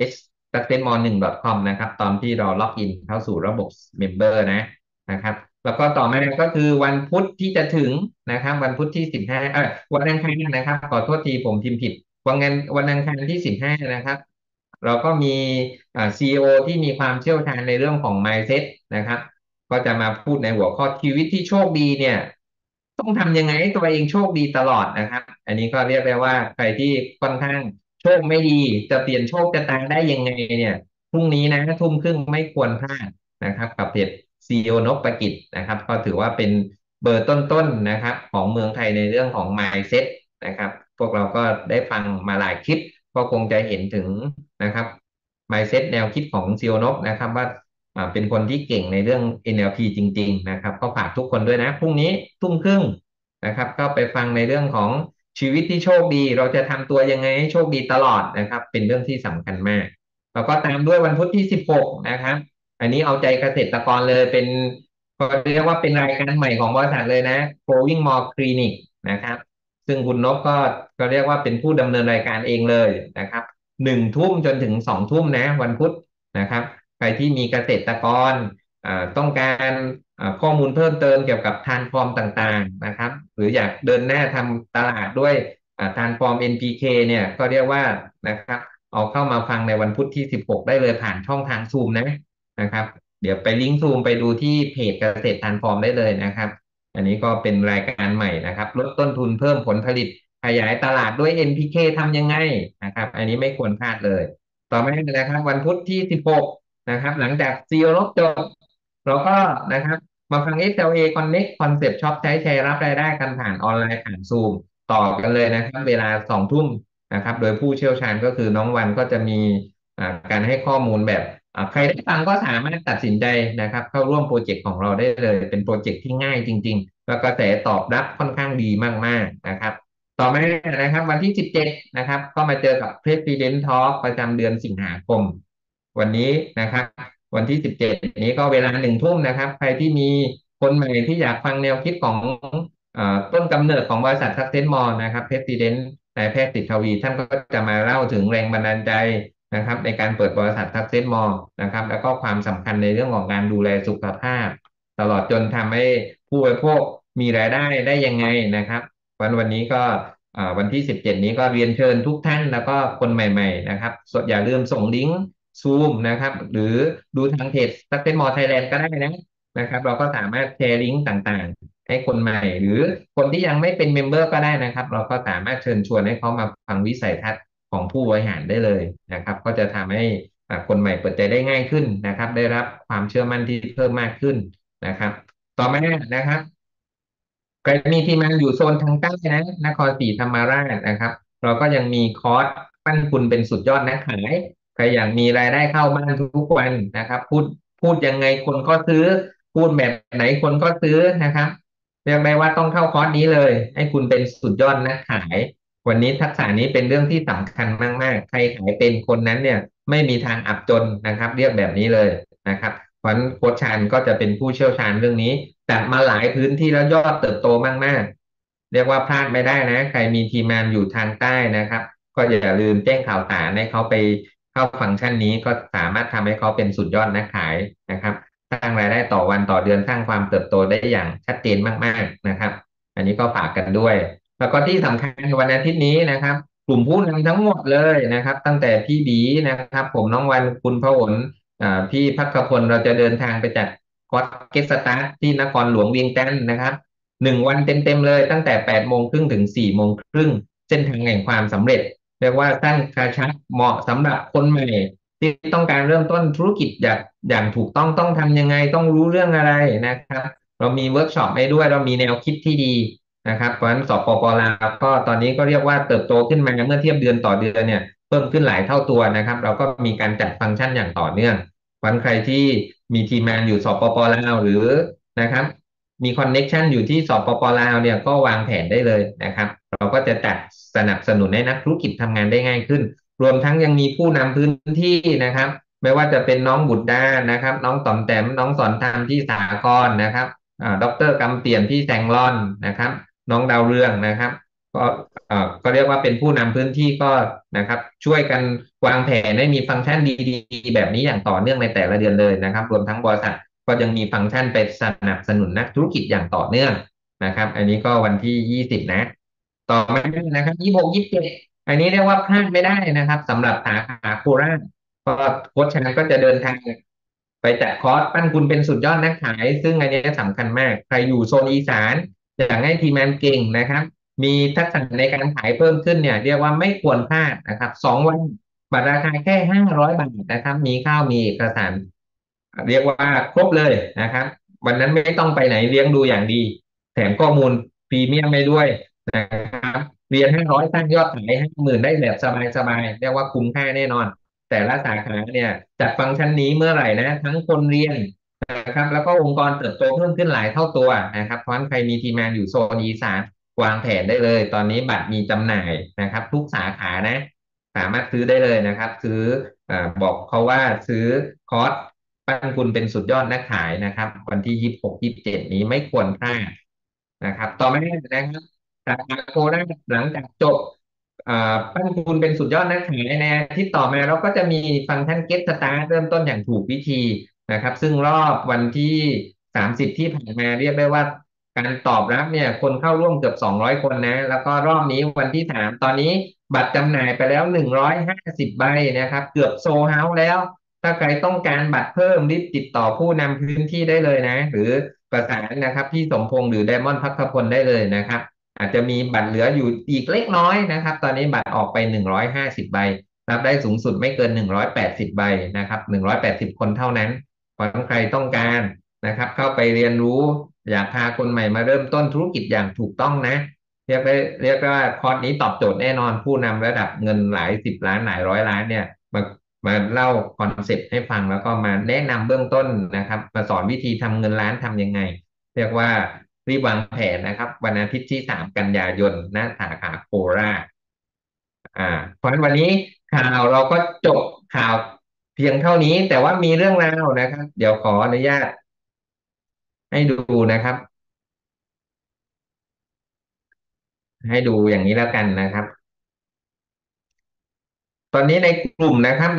successmore1.com นะครับตอนที่เราล็อกอินเข้าสู่ระบบ Member นะครับแล้วก็ต่อมาก็คือวันพุธที่จะถึงนะครับวันพุธที่15วันอังคารนะครับขอโทษทีผมพิมพ์ผิดวันอังคารที่15นะครับเราก็มีCEO ที่มีความเชี่ยวชาญในเรื่องของ mindset นะครับก็จะมาพูดในหัวข้อชีวิตที่โชคดีเนี่ยต้องทำยังไงให้ตัวเองโชคดีตลอดนะครับอันนี้ก็เรียกได้ว่าใครที่ค่อนข้างโชคไม่ดีจะเปลี่ยนโชคชะตาได้ยังไงเนี่ยพรุ่งนี้นะทุ่มครึ่งไม่ควรพลาดนะครับกับเพจ CEO นพประกิจนะครับก็ถือว่าเป็นเบอร์ต้นๆนะครับของเมืองไทยในเรื่องของ mindset นะครับพวกเราก็ได้ฟังมาหลายคลิปก็คงจะเห็นถึงนะครับ mindset แนวคิดของซีโอนกนะครับว่าเป็นคนที่เก่งในเรื่อง NLP จริงๆนะครับก็ฝากทุกคนด้วยนะพรุ่งนี้ทุ่มครึ่งนะครับก็ไปฟังในเรื่องของชีวิตที่โชคดีเราจะทำตัวยังไงให้โชคดีตลอดนะครับเป็นเรื่องที่สำคัญมากแล้วก็ตามด้วยวันพุธที่16นะครับอันนี้เอาใจเกษตรกรเลยเป็นก็เรียกว่าเป็นรายการใหม่ของบริษัทเลยนะ Growing More Clinic นะครับซึ่งคุณนพก็เรียกว่าเป็นผู้ดำเนินรายการเองเลยนะครับ 1 ทุ่มจนถึง2 ทุ่มนะวันพุธนะครับใครที่มีเกษตรกรต้องการข้อมูลเพิ่มเติมเกี่ยวกับทานฟอร์มต่างๆนะครับหรืออยากเดินหน้าทำตลาดด้วยทานฟอร์ม NPK เนี่ยก็เรียกว่านะครับเอาเข้ามาฟังในวันพุธที่16ได้เลยผ่านช่องทางซูมนะครับเดี๋ยวไปลิงก์ซูมไปดูที่เพจเกษตรทานฟอร์มได้เลยนะครับอันนี้ก็เป็นรายการใหม่นะครับลดต้นทุนเพิ่มผลผลิต ขยายตลาดด้วย NPK ทำยังไงนะครับอันนี้ไม่ควรพลาดเลยต่อมานะครับวันพุธที่16นะครับหลังจากซีโอลบจบเราก็นะครับมาฟัง SLA Connect Concept ช็อปใช้แชร์รับรายได้กันผ่านออนไลน์ผ่านซูมต่อกันเลยนะครับเวลา2 ทุ่มนะครับโดยผู้เชี่ยวชาญก็คือน้องวันก็จะมีการให้ข้อมูลแบบใครได้ฟังก็สามารถตัดสินใจนะครับเข้าร่วมโปรเจกต์ของเราได้เลยเป็นโปรเจกต์ที่ง่ายจริงๆแล้วก็แต่ตอบรับค่อนข้างดีมากๆนะครับ ต่อมานะครับวันที่17นะครับก็มาเจอกับ President Talk ประจำเดือนสิงหาคมวันนี้นะครับวันที่17นี้ก็เวลา1 ทุ่มนะครับใครที่มีคนใหม่ที่อยากฟังแนวคิดของต้นกำเนิดของบริษัท Success More นะครับ President นายแพทย์สิทธวีท่านก็จะมาเล่าถึงแรงบันดาลใจนะครับในการเปิดบริษัท Success More นะครับแล้วก็ความสำคัญในเรื่องของการดูแลสุขภาพตลอดจนทำให้ผู้บริโภคมีรายได้ได้ยังไงนะครับ วันนี้ก็วันที่17นี้ก็เรียนเชิญทุกท่านแล้วก็คนใหม่ๆนะครับอย่าลืมส่งลิงก์ซูมนะครับหรือดูทางเพจ Success More Thailand ก็ได้นะครับเราก็สามารถแชร์ลิงก์ต่างๆให้คนใหม่หรือคนที่ยังไม่เป็นเมมเบอร์ก็ได้นะครับเราก็สามารถเชิญชวนให้เขามาฟังวิสัยทัศน์ของผู้บริหารได้เลยนะครับก็จะทำให้คนใหม่เปิดใจได้ง่ายขึ้นนะครับได้รับความเชื่อมั่นที่เพิ่มมากขึ้นนะครับต่อมานะครับใครมีทีมงานอยู่โซนทางใต้นะนครศรีธรรมราชนะครับเราก็ยังมีคอร์สปั้นคุณเป็นสุดยอดนักขายใครอยากมีรายได้เข้าบ้านทุกวันนะครับพูดยังไงคนก็ซื้อพูดแบบไหนคนก็ซื้อนะครับเรียกได้ว่าต้องเข้าคอร์สนี้เลยให้คุณเป็นสุดยอดนักขายวันนี้ทักษะนี้เป็นเรื่องที่สำคัญมากๆใครขายเป็นคนนั้นเนี่ยไม่มีทางอับจนนะครับเรียกแบบนี้เลยนะครับ เพราะฉะนั้นโค้ชชานก็จะเป็นผู้เชี่ยวชาญเรื่องนี้จัดมาหลายพื้นที่แล้วยอดเติบโตมากๆเรียกว่าพลาดไม่ได้นะใครมีทีมงานอยู่ทางใต้นะครับก็อย่าลืมแจ้งข่าวสารให้เขาไปเข้าฟังก์ชันนี้ก็สามารถทำให้เขาเป็นสุดยอดนักขายนะครับสร้างรายได้ต่อวันต่อเดือนสร้างความเติบโตได้อย่างชัดเจนมากๆนะครับอันนี้ก็ฝากกันด้วยแล้วก็ที่สำคัญวันอาทิตย์นี้นะครับกลุ่มผู้นำทั้งหมดเลยนะครับตั้งแต่พี่บีนะครับผมน้องวันคุณพหล พี่พักพลเราจะเดินทางไปจัดคอร์สเกสตาร์ที่นครหลวงเวียงจันทร์นะครับ1 วันเต็มเลยตั้งแต่8 โมงครึ่งถึง4 โมงครึ่งเส้นทางแห่งความสำเร็จเรียกว่าสั้นกระชับเหมาะสำหรับคนใหม่ที่ต้องการเริ่มต้นธุรกิจอย่างถูกต้องทำยังไงต้องรู้เรื่องอะไรนะครับเรามีเวิร์กช็อปให้ด้วยเรามีแนวคิดที่ดีนะครับเพราะฉะนั้นสปปลาวก็ตอนนี้ก็เรียกว่าเติบโตขึ้นมาเมื่อเทียบเดือนต่อเดือนเนี่ยเพิ่มขึ้นหลายเท่าตัวนะครับเราก็มีการจัดฟังก์ชันอย่างต่อเนื่อง วันใครที่มีทีมงานอยู่สปปลาวหรือนะครับมีคอนเน็กชันอยู่ที่สปปลาวเนี่ยก็วางแผนได้เลยนะครับเราก็จะจัดสนับสนุนให้นักธุรกิจทำงานได้ง่ายขึ้นรวมทั้งยังมีผู้นำพื้นที่นะครับไม่ว่าจะเป็นน้องบุตรดานะครับน้องต่อมแต้มน้องสอนธรรมที่สากลนะครับดรกำเตียนที่แสงร่อนนะครับน้องดาวเรืองนะครับก็ก็เรียกว่าเป็นผู้นำพื้นที่ก็นะครับช่วยกันวางแผนให้มีฟังก์ชันดีๆแบบนี้อย่างต่อเนื่องในแต่ละเดือนเลยนะครับรวมทั้งบริษัทก็ยังมีฟังก์ชันไปสนับสนุนนักธุรกิจอย่างต่อเนื่องนะครับอันนี้ก็วันที่20นะต่อมานะครับ2627อันนี้เรียกว่าพลาดไม่ได้นะครับสำหรับสาขาโคราชก็โค้ชชนะก็จะเดินทางไปจัดคอร์สปั้นคุณเป็นสุดยอดนักขายซึ่งอันนี้สำคัญมากใครอยู่โซนอีสานอยากให้ทีมงานเก่งนะครับ มีทักษะในการขายเพิ่มขึ้นเนี่ยเรียกว่าไม่ควรพลาดนะครับ2 วันบัตรราคาแค่500 บาทนะครับมีข้าวมีเอกสารเรียกว่าครบเลยนะครับวันนั้นไม่ต้องไปไหนเลี้ยงดูอย่างดีแถมข้อมูลพรีเมียมไปด้วยนะครับเรียน500สร้างยอดขาย50,000ได้แบบสบายๆเรียกว่าคุ้มค่าแน่นอนแต่ละสาขาเนี่ยจัดฟังก์ชันนี้เมื่อไหร่นะทั้งคนเรียนนะครับแล้วก็องค์กรเติบโตเพิ่มขึ้นหลายเท่าตัวนะครับเพราะฉะนั้นใครมีทีมงานอยู่โซนอีสาน วางแผนได้เลยตอนนี้บัตรมีจำหน่ายนะครับทุกสาขานะสามารถซื้อได้เลยนะครับซื้อบอกเขาว่าซื้อคอร์สปั้นคุณเป็นสุดยอดนักขายนะครับวันที่2627นี้ไม่ควรพลาดนะครับต่อมานะครับสาขาโคราชหลังจากจบปั้นคุณเป็นสุดยอดนักขายในอาทิตย์ต่อมาเราก็จะมีฟังก์ชัน Get Start เริ่มต้นอย่างถูกวิธีนะครับซึ่งรอบวันที่30ที่ผ่านมาเรียกได้ว่า การตอบรับเนี่ยคนเข้าร่วมเกือบ200 คนนะแล้วก็รอบนี้วันที่3ตอนนี้บัตรจำหน่ายไปแล้ว150 ใบนะครับเกือบโซลด์เอาท์แล้วถ้าใครต้องการบัตรเพิ่มรีบติดต่อผู้นำพื้นที่ได้เลยนะหรือประสานนะครับพี่สมพงษ์หรือไดมอนด์พักขพลได้เลยนะครับอาจจะมีบัตรเหลืออยู่อีกเล็กน้อยนะครับตอนนี้บัตรออกไป150 ใบรับได้สูงสุดไม่เกิน180 ใบนะครับ180 คนเท่านั้นเพราะใครต้องการนะครับเข้าไปเรียนรู้ อยากพาคนใหม่มาเริ่มต้นธุรกิจอย่างถูกต้องนะเรียกว่าคอร์สนี้ตอบโจทย์แน่นอนผู้นำระดับเงินหลาย10 ล้านหลาย100 ล้านเนี่ยมามาเล่าคอนเซ็ปต์ให้ฟังแล้วก็มาแนะนำเบื้องต้นนะครับมาสอนวิธีทำเงินล้านทำยังไงเรียกว่ารีบวางแผนนะครับวันอาทิตย์ที่3 กันยายนณสาขาโคราชเพราะฉะนั้นวันนี้ข่าวเราก็จบข่าวเพียงเท่านี้แต่ว่ามีเรื่องราวนะครับเดี๋ยวขออนุญาตให้ดูนะครับ ให้ดูอย่างนี้แล้วกันนะครับตอนนี้ในกลุ่มนะครับ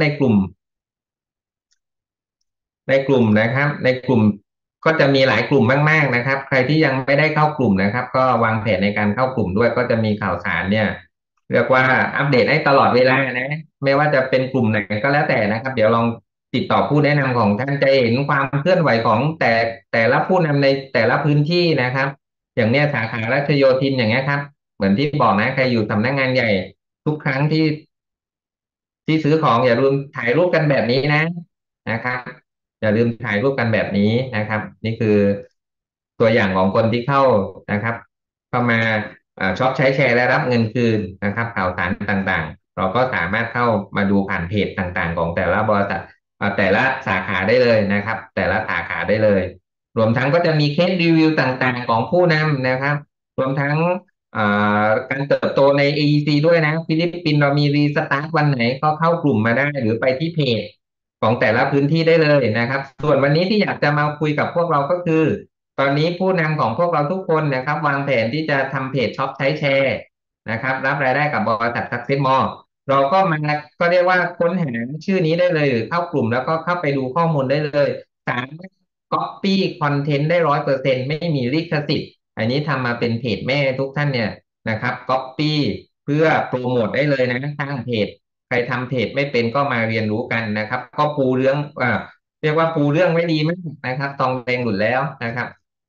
ในกลุ่มนะครับในกลุ่มก็จะมีหลายกลุ่มมากๆนะครับใครที่ยังไม่ได้เข้ากลุ่มนะครับก็วางแผนในการเข้ากลุ่มด้วยก็จะมีข่าวสารเนี่ยเรียกว่าอัปเดตให้ตลอดเวลานะไม่ว่าจะเป็นกลุ่มไหนก็แล้วแต่นะครับเดี๋ยวลองติดต่อผู้แนะนำของท่านจะเห็นความเคลื่อนไหวของแต่ละผู้นำในแต่ละพื้นที่นะครับอย่างเนี้ยสาขารัชโยธินอย่างเงี้ยครับเหมือนที่บอกนะใครอยู่สำนักงานใหญ่ทุกครั้งที่ซื้อของอย่าลืมถ่ายรูปกันแบบนี้นะครับอย่าลืมถ่ายรูปกันแบบนี้นะครับนี่คือตัวอย่างของคนที่เข้านะครับเข้ามาช็อปใช้แชร์และรับเงินคืนนะครับข่าวสารต่างๆเราก็สามารถเข้ามาดูผ่านเพจต่างๆของแต่ละบริษัทแต่ละสาขาได้เลยนะครับแต่ละสาขาได้เลยรวมทั้งก็จะมีเคสรีวิวต่างๆของผู้นำนะครับรวมทั้ง อ่การเติบโตใน AEC ด้วยนะฟิลิปปินส์เรามีรีสตาร์ทวันไหนก็เข้ากลุ่มมาได้หรือไปที่เพจของแต่ละพื้นที่ได้เลยนะครับส่วนวันนี้ที่อยากจะมาคุยกับพวกเราก็คือตอนนี้ผู้นำของพวกเราทุกคนนะครับวางแผนที่จะทำเพจช็อปใช้แชร์นะครับรับรายได้กับบริษัท Success More เราก็มาก็เรียกว่าค้นหาชื่อนี้ได้เลยหรือเข้ากลุ่มแล้วก็เข้าไปดูข้อมูลได้เลยสามารถ copy คอนเทนต์ได้100%ไม่มีลิขสิทธิ์อันนี้ทำมาเป็นเพจแม่ทุกท่านเนี่ย นะครับก๊อปปี้เพื่อโปรโมทได้เลยนะสร้างเพจใครทำเพจไม่เป็นก็มาเรียนรู้กันนะครับก็ปูเรื่องเรียกว่าปูเรื่องไว้ดีมากนะครับตองแดงหลุดแล้วนะครับ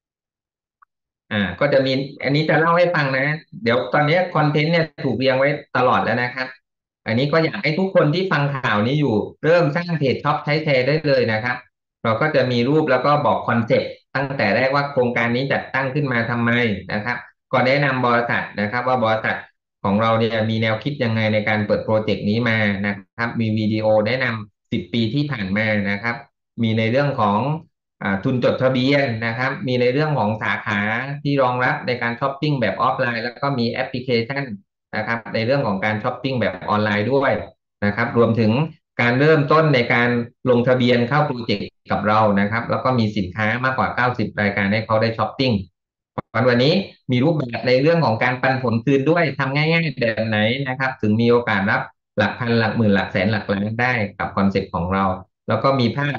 ก็จะมีอันนี้จะเล่าให้ฟังนะเดี๋ยวตอนนี้คอนเทนต์เนี่ยถูกเรียงไว้ตลอดแล้วนะครับอันนี้ก็อยากให้ทุกคนที่ฟังข่าวนี้อยู่เริ่มสร้างเพจช็อปใช้แชร์ได้เลยนะครับเราก็จะมีรูปแล้วก็บอกคอนเซ็ปต์ตั้งแต่แรกว่าโครงการนี้จัดตั้งขึ้นมาทำไมนะครับก็แนะนำบริษัทนะครับว่าบริษัทของเราเนี่ยมีแนวคิดยังไงในการเปิดโปรเจกต์นี้มานะครับมีวิดีโอแนะนำ10 ปีที่ผ่านมานะครับมีในเรื่องของ ทุนจดทะเบียนนะครับมีในเรื่องของสาขาที่รองรับในการช้อปปิ้งแบบออฟไลน์แล้วก็มีแอปพลิเคชันนะครับในเรื่องของการช้อปปิ้งแบบออนไลน์ด้วยนะครับรวมถึงการเริ่มต้นในการลงทะเบียนเข้าโปรเจกต์กับเรานะครับแล้วก็มีสินค้ามากกว่า90รายการให้เขาได้ช้อปปิ้งวันนี้มีรูปแบบในเรื่องของการปันผลคืนด้วยทำง่ายๆแบบไหนนะครับถึงมีโอกาสรับหลักพันหลักหมื่นหลักแสนหลักล้านได้กับคอนเซ็ปต์ของเราแล้วก็มีภาพ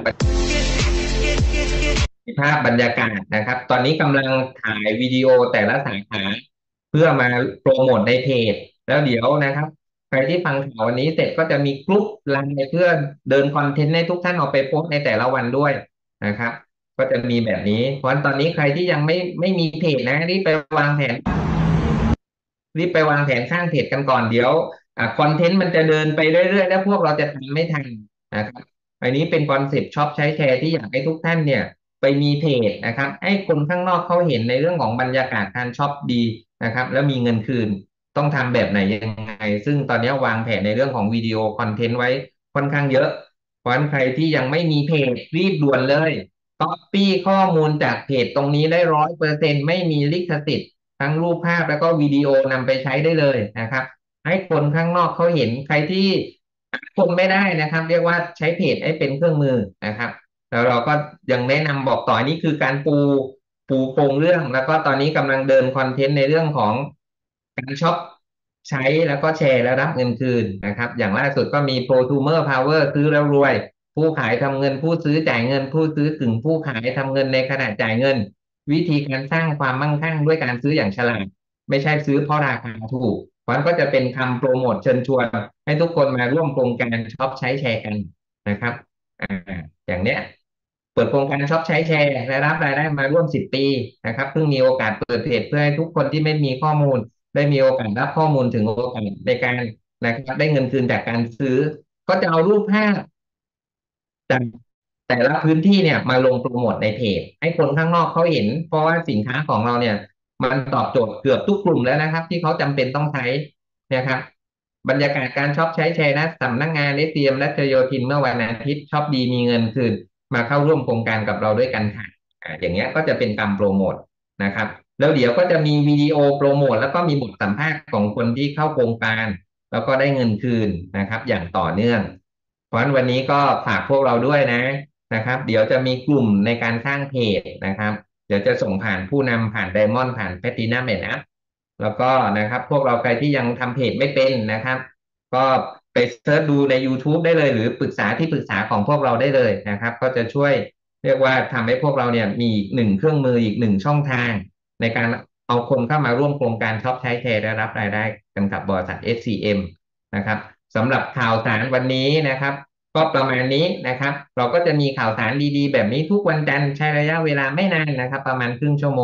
ภาพบรรยากาศนะครับตอนนี้กำลังถ่ายวิดีโอแต่ละสาขาเพื่อมาโปรโมทในเพจแล้วเดี๋ยวนะครับใครที่ฟังข่าววันนี้เสร็จก็จะมีกลุ่มไลน์เพื่อเดินคอนเทนต์ให้ทุกท่านเอาไปโพสต์ในแต่ละวันด้วยนะครับก็จะมีแบบนี้เพราะฉะนั้นตอนนี้ใครที่ยังไม่มีเพจนะรีบไปวางแผน รีบไปวางแผนสร้างเพจกันก่อนเดี๋ยวคอนเทนต์มันจะเดินไปเรื่อยๆแล้วพวกเราจะทำไม่ทันนะครับอันนี้เป็นคอนเซปต์ช็อปใช้แชร์ที่อยากให้ทุกท่านเนี่ยไปมีเพจนะครับให้คนข้างนอกเขาเห็นในเรื่องของบรรยากาศการช็อปดีนะครับแล้วมีเงินคืนต้องทำแบบไหนยังไงซึ่งตอนนี้วางแผนในเรื่องของวิดีโอคอนเทนต์ไว้ค่อนข้างเยอะเพราะฉะนั้นใครที่ยังไม่มีเพจรีบด่วนเลยก๊อปปี้ข้อมูลจากเพจตรงนี้ได้100%ไม่มีลิขสิทธิ์ ทั้งรูปภาพแล้วก็วิดีโอนำไปใช้ได้เลยนะครับให้คนข้างนอกเขาเห็นใครที่คนไม่ได้นะครับเรียกว่าใช้เพจให้เป็นเครื่องมือนะครับแล้วเราก็ยังแนะนำบอกต่อนี่คือการปูโครงเรื่องแล้วก็ตอนนี้กำลังเดินคอนเทนต์ในเรื่องของการช็อปใช้แล้วก็แชร์แล้วรับเงินคืนนะครับอย่างล่าสุดก็มี Prosumer Power ซื้อแล้วรวยผู้ขายทำเงินผู้ซื้อจ่ายเงินผู้ซื้อกึ่งผู้ขายทำเงินในขณะจ่ายเงิน วิธีการสร้างความมั่งคั่งด้วยการซื้ออย่างฉลาดไม่ใช่ซื้อเพราะราคาถูกเพราะนั้นก็จะเป็นคำโปรโมทเชิญชวนให้ทุกคนมาร่วมโครงการช็อปใช้แชร์กันนะครับอ่าอย่างเนี้ยเปิดโครงการช็อปใช้แชร์และรับรายได้มาร่วม10 ปีนะครับเพิ่งมีโอกาสเปิดเพจเพื่อให้ทุกคนที่ไม่มีข้อมูลได้มีโอกาสรับข้อมูลถึงโอกาสในการนะครับได้เงินคืนจากการซื้อก็จะเอารูปภาพ จากแต่ละพื้นที่เนี่ยมาลงโปรโมทในเพจให้คนข้างนอกเขาเห็นเพราะว่าสินค้าของเราเนี่ยมันตอบโจทย์เกือบทุกกลุ่มแล้วนะครับที่เขาจำเป็นต้องใช้นะครับบรรยากาศการช็อปใช้แชร์นะสำนักงานเอสทีเอ็มและชโยธินเมื่อวันอาทิตย์ช็อปดีมีเงินคืนมาเข้าร่วมโครงการกับเราด้วยกันค่ะอย่างเงี้ยก็จะเป็นการโปรโมทนะครับแล้วเดี๋ยวก็จะมีวิดีโอโปรโมทแล้วก็มีบทสัมภาษณ์ของคนที่เข้าโครงการแล้วก็ได้เงินคืนนะครับอย่างต่อเนื่อง เพราะฉะนั้นวันนี้ก็ฝากพวกเราด้วยนะครับเดี๋ยวจะมีกลุ่มในการสร้างเพจนะครับเดี๋ยวจะส่งผ่านผู้นำผ่านไดมอนด์ผ่านแพลตินัมเมนะแล้วก็นะครับพวกเราใครที่ยังทำเพจไม่เป็นนะครับก็ไปเสิร์ชดูใน YouTube ได้เลยหรือปรึกษาที่ปรึกษาของพวกเราได้เลยนะครับก็จะช่วยเรียกว่าทำให้พวกเราเนี่ยมีอีกหนึ่งเครื่องมืออีกหนึ่งช่องทางในการเอาคนเข้ามาร่วมโครงการช็อปใช้แชร์ได้รับรายได้กันกับบริษัท SCM นะครับสำหรับข่าวสารวันนี้นะครับ ก็ประมาณนี้นะครับเราก็จะมีข่าวสารดีๆแบบนี้ทุกวันจันทร์ใช้ระยะเวลาไม่นานนะครับประมาณครึ่งชั่วโมง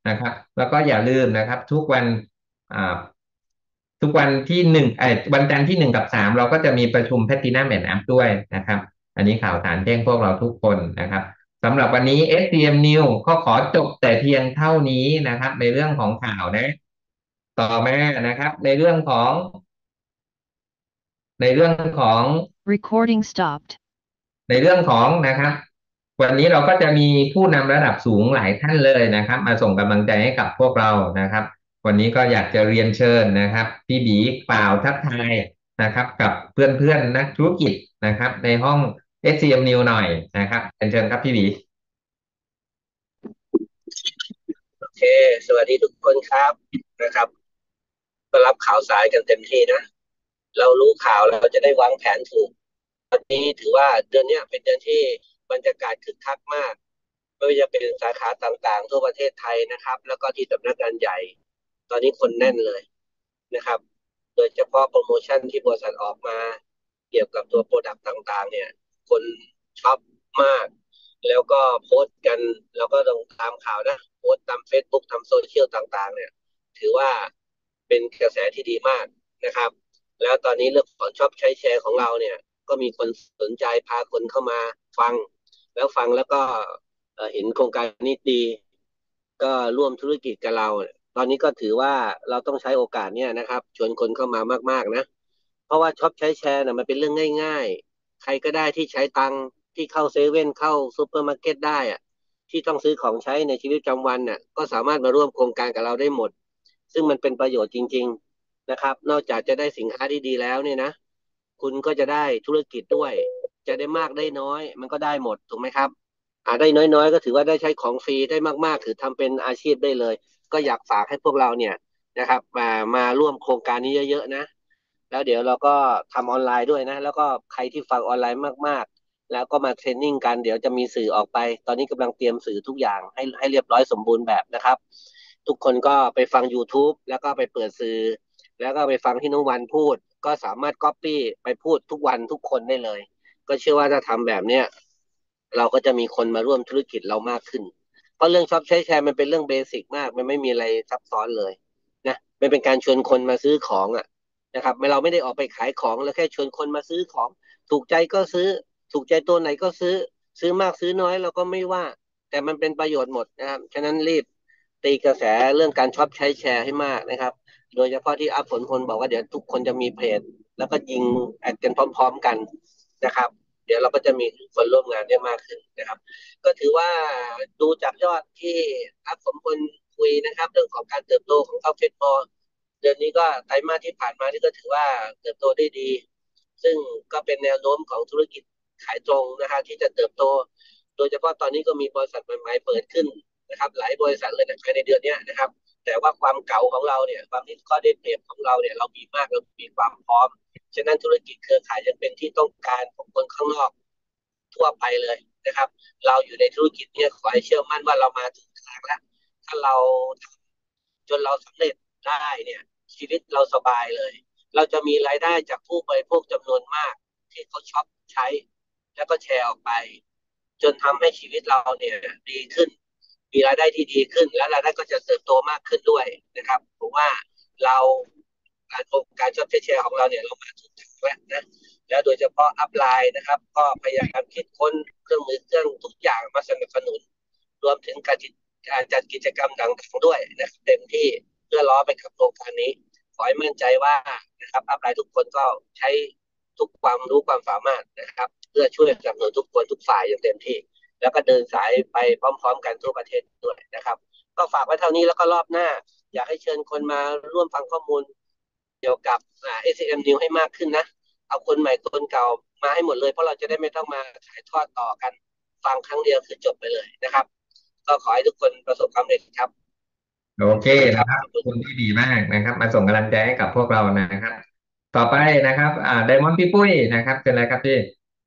นะครับแล้วก็อย่าลืมนะครับอ่าทุกวันที่หนึ่งวันจันทร์ที่1 กับ 3เราก็จะมีประชุมแพลตินัมแอนด์อัพด้วยนะครับอันนี้ข่าวสารแจ้งพวกเราทุกคนนะครับสำหรับวันนี้ SCM News ก็ขอจบแต่เพียงเท่านี้นะครับในเรื่องของข่าวนะต่อมานะครับในเรื่องของ Recording stopped. ในเรื่องของนะครับวันนี้เราก็จะมีผู้นำระดับสูงหลายท่านเลยนะครับมาส่งกำลังใจให้กับพวกเรานะครับวันนี้ก็อยากจะเรียนเชิญนะครับพี่บีกล่าวทักทายนะครับกับเพื่อนๆนักธุรกิจนะครับในห้อง SCM New หน่อยนะครับเรียนเชิญครับพี่บีโอเคสวัสดีทุกคนครับนะครับก็รับข่าวสารกันเต็มที่นะเรารู้ข่าวเราจะได้วางแผนถูกวันนี้ถือว่าเดือนนี้เป็นเดือนที่บรรยากาศคึกคักมากไม่ว่าจะเป็นสาขาต่างๆทั่วประเทศไทยนะครับแล้วก็ที่สำนักงานใหญ่ตอนนี้คนแน่นเลยนะครับโดยเฉพาะโปรโมชั่นที่บริษัทออกมาเกี่ยวกับตัวโปรดักต์ต่างๆเนี่ยคนช็อปมากแล้วก็โพสต์กันแล้วก็ต้องตามข่าวนะโพสต์ตาม Facebook ทำโซเชียลต่างๆเนี่ยถือว่าเป็นกระแสที่ดีมากนะครับแล้วตอนนี้เรื่องของช็อปใช้แชร์ของเราเนี่ยก็มีคนสนใจพาคนเข้ามาฟังแล้วก็เห็นโครงการนี้ดีก็ร่วมธุรกิจกับเราตอนนี้ก็ถือว่าเราต้องใช้โอกาสเนี่ยนะครับชวนคนเข้ามามากๆนะเพราะว่าช็อปใช้แชร์นะมันเป็นเรื่องง่ายๆใครก็ได้ที่ใช้ตังค์ที่เข้าเซเว่นเข้าซูเปอร์มาร์เก็ตได้อะที่ต้องซื้อของใช้ในชีวิตประจำวันน่ะก็สามารถมาร่วมโครงการกับเราได้หมดซึ่งมันเป็นประโยชน์จริงๆนะครับนอกจากจะได้สินค้าที่ดีแล้วเนี่ยนะคุณก็จะได้ธุรกิจด้วยจะได้มากได้น้อยมันก็ได้หมดถูกไหมครับ ได้น้อยๆก็ถือว่าได้ใช้ของฟรีได้มากๆคือทำเป็นอาชีพได้เลยก็อยากฝากให้พวกเราเนี่ยนะครับมาร่วมโครงการนี้เยอะๆนะแล้วเดี๋ยวเราก็ทำออนไลน์ด้วยนะแล้วก็ใครที่ฟังออนไลน์มากๆแล้วก็มาเทรนนิ่งกันเดี๋ยวจะมีสื่อออกไปตอนนี้กำลังเตรียมสื่อทุกอย่างให้เรียบร้อยสมบูรณ์แบบนะครับทุกคนก็ไปฟัง YouTube แล้วก็ไปเปิดสื่อแล้วก็ไปฟังที่น้องวันพูดก็สามารถก๊อปปี้ไปพูดทุกวันทุกคนได้เลยก็เชื่อว่าถ้าทำแบบเนี้ย เราก็จะมีคนมาร่วมธุรกิจเรามากขึ้น เพราะเรื่องช็อปใช้แชร์มันเป็นเรื่องเบสิกมาก มันไม่มีอะไรซับซ้อนเลยนะมันเป็นการชวนคนมาซื้อของอ่ะนะครับเราไม่ได้ออกไปขายของแล้วแค่ชวนคนมาซื้อของถูกใจก็ซื้อถูกใจตัวไหนก็ซื้อมากซื้อน้อยเราก็ไม่ว่าแต่มันเป็นประโยชน์หมดนะครับฉะนั้นรีบตีกระแสเรื่องการช็อปใช้แชร์ให้มากนะครับโดยเฉพาะที่อัพผลพลบอกว่าเดี๋ยวทุกคนจะมีเพจแล้วก็ยิงแอดกันพร้อมๆกันนะครับ เดี๋ยวเราก็จะมีคนร่วมงานได้มากขึ้นนะครับก็ถือว่าดูจากยอดที่อัพสมพลคุยนะครับเรื่องของการเติบโตของข้าวเฟสพอเดือนนี้ก็ไตรมาสที่ผ่านมานี่ก็ถือว่าเติบโตได้ดีซึ่งก็เป็นแนวโน้มของธุรกิจขายตรงนะครับที่จะเติบโตโดยเฉพาะตอนนี้ก็มีบริษัทใหม่ๆเปิดขึ้นนะครับหลายบริษัทเลยในภายในเดือนนี้นะครับแต่ว่าความเก่าของเราเนี่ยความที่ข้อได้เปรียบของเราเนี่ยเรามีมากเรามีความพร้อม ฉะนั้นธุรกิจเครือข่ายยังเป็นที่ต้องการของคนข้างนอกทั่วไปเลยนะครับเราอยู่ในธุรกิจนี้ขอให้เชื่อมั่นว่าเรามาถึงทางแล้วถ้าเราจนเราสำเร็จได้เนี่ยชีวิตเราสบายเลยเราจะมีรายได้จากผู้บริโภคจำนวนมากที่เขาช็อปใช้แล้วก็แชร์ออกไปจนทำให้ชีวิตเราเนี่ยดีขึ้นมีรายได้ที่ดีขึ้นและรายได้ก็จะเติบโตมากขึ้นด้วยนะครับผมว่าเราการช็อปแชร์ของเราเนี่ยเรามาถูกทางแล้วนะแล้วโดยเฉพาะอัพไลน์นะครับก็พยายามคิดค้นเครื่องมือเครื่องทุกอย่างมาสนับสนุนรวมถึงการจัดกิจกรรมต่างๆด้วยนะครับเต็มที่เพื่อล้อไปกับโครงการนี้ขอให้มั่นใจว่านะครับอัพไลน์ทุกคนก็ใช้ทุกความรู้ความสามารถนะครับเพื่อช่วยสนับสนุนทุกคนทุกฝ่ายอย่างเต็มที่แล้วก็เดินสายไปพร้อมๆกันทั่วประเทศด้วยนะครับก็ฝากไว้เท่านี้แล้วก็รอบหน้าอยากให้เชิญคนมาร่วมฟังข้อมูลเกี่ยวกับSCM News ให้มากขึ้นนะเอาคนใหม่คนเก่ามาให้หมดเลยเพราะเราจะได้ไม่ต้องมาถ่ายทอดต่อกันฟังครั้งเดียวคือจบไปเลยนะครับก็ขอให้ทุกคนประสบความสำเร็จครับโอเคขอบคุณครับนะครับคุณที่ดีมากนะครับมาส่งกำลังใจให้กับพวกเรานะครับต่อไปนะครับไดมอนด์พี่ปุ้ยนะครับเป็นไรครับพี่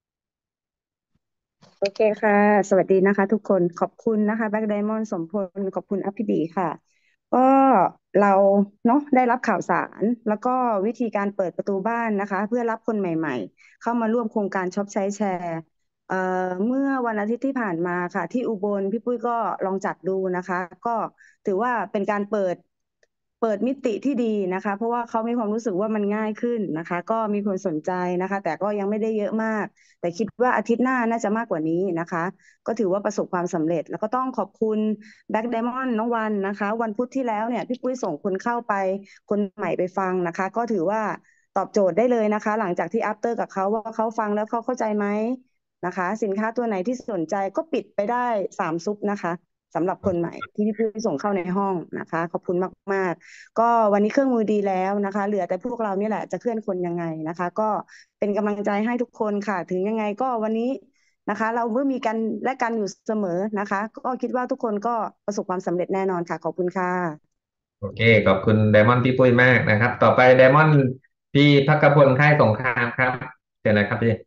โอเคค่ะ สวัสดีนะคะทุกคน ขอบคุณนะคะแบ็คไดมอนด์สมพล ขอบคุณอภิบีค่ะ ก็เราเนาะได้รับข่าวสารแล้วก็วิธีการเปิดประตูบ้านนะคะเพื่อรับคนใหม่ๆเข้ามาร่วมโครงการช็อปใช้แชร์เมื่อวันอาทิตย์ที่ผ่านมาค่ะที่อุบลพี่ปุ้ยก็ลองจัดดูนะคะก็ถือว่าเป็นการเปิดมิติที่ดีนะคะเพราะว่าเขามีความรู้สึกว่ามันง่ายขึ้นนะคะก็มีคนสนใจนะคะแต่ก็ยังไม่ได้เยอะมากแต่คิดว่าอาทิตย์หน้าน่าจะมากกว่านี้นะคะก็ถือว่าประสบความสำเร็จแล้วก็ต้องขอบคุณแบ็คไดมอนด์น้องวันนะคะวันพุธที่แล้วเนี่ยพี่ปุ้ยส่งคนเข้าไปคนใหม่ไปฟังนะคะก็ถือว่าตอบโจทย์ได้เลยนะคะหลังจากที่อัปเตอร์กับเขาว่าเขาฟังแล้วเขาเข้าใจไหม นะคะสินค้าตัวไหนที่สนใจก็ปิดไปได้3 ซุปนะคะสำหรับคนใหม่ที่พี่ปุ้ยส่งเข้าในห้องนะคะขอบคุณมากๆก็วันนี้เครื่องมือดีแล้วนะคะเหลือแต่พวกเรานี่แหละจะเคลื่อนคนยังไงนะคะก็เป็นกำลังใจให้ทุกคนค่ะถึงยังไงก็วันนี้นะคะเราเมื่อมีกันและกันอยู่เสมอนะคะก็คิดว่าทุกคนก็ประสบความสำเร็จแน่นอนค่ะขอบคุณค่ะโอเคขอบคุณไดมอนด์พี่ปุ้ยมากนะครับต่อไปไดมอนด์พี่ภักพลค่ายสงครามครับเชิญเลยครับพี่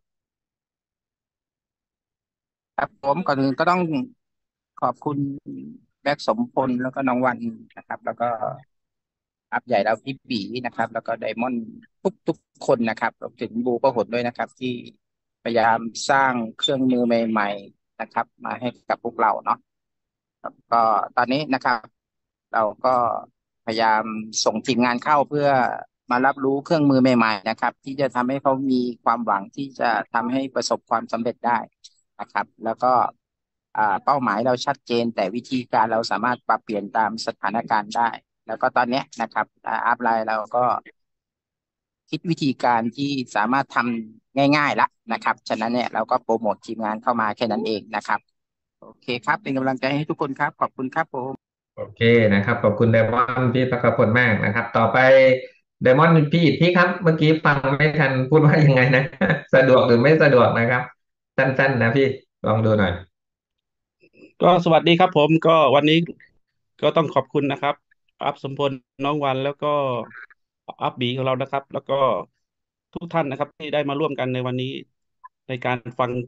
ครับผมก่อนอื่นก็ต้องขอบคุณแบ็กสมพลแล้วก็น้องวันนะครับแล้วก็อัพใหญ่แล้วพี่ปีนะครับแล้วก็ไดมอนด์ทุกคนนะครับรวมถึงบูก็หดด้วยนะครับที่พยายามสร้างเครื่องมือใหม่ๆนะครับมาให้กับพวกเราเนาะครับก็ตอนนี้นะครับเราก็พยายามส่งทีมงานเข้าเพื่อมารับรู้เครื่องมือใหม่ๆนะครับที่จะทำให้เขามีความหวังที่จะทำให้ประสบความสำเร็จได้ นะครับแล้วก็เป้าหมายเราชัดเจนแต่วิธีการเราสามารถปรับเปลี่ยนตามสถานการณ์ได้แล้วก็ตอนเนี้ยนะครับอัพไลน์เราก็คิดวิธีการที่สามารถทำง่ายๆละนะครับฉะนั้นเนี่ยเราก็โปรโมททีมงานเข้ามาแค่นั้นเองนะครับโอเคครับเป็นกำลังใจให้ทุกคนครับขอบคุณครับผมโอเคนะครับขอบคุณไดมอนด์พี่ภักพลมากนะครับต่อไปไดมอนด์พี่อิทธิครับเมื่อกี้ฟังไม่ทันพูดว่ายังไงนะสะดวกหรือไม่สะดวกนะครับสั้นๆนะพี่ลองดูหน่อยก็สวัสดีครับผมก็วันนี้ก็ต้องขอบคุณนะครับอัพสมพลน้องวันแล้วก็อัพบีของเรานะครับแล้วก็ทุกท่านนะครับที่ได้มาร่วมกันในวันนี้ในการฟัง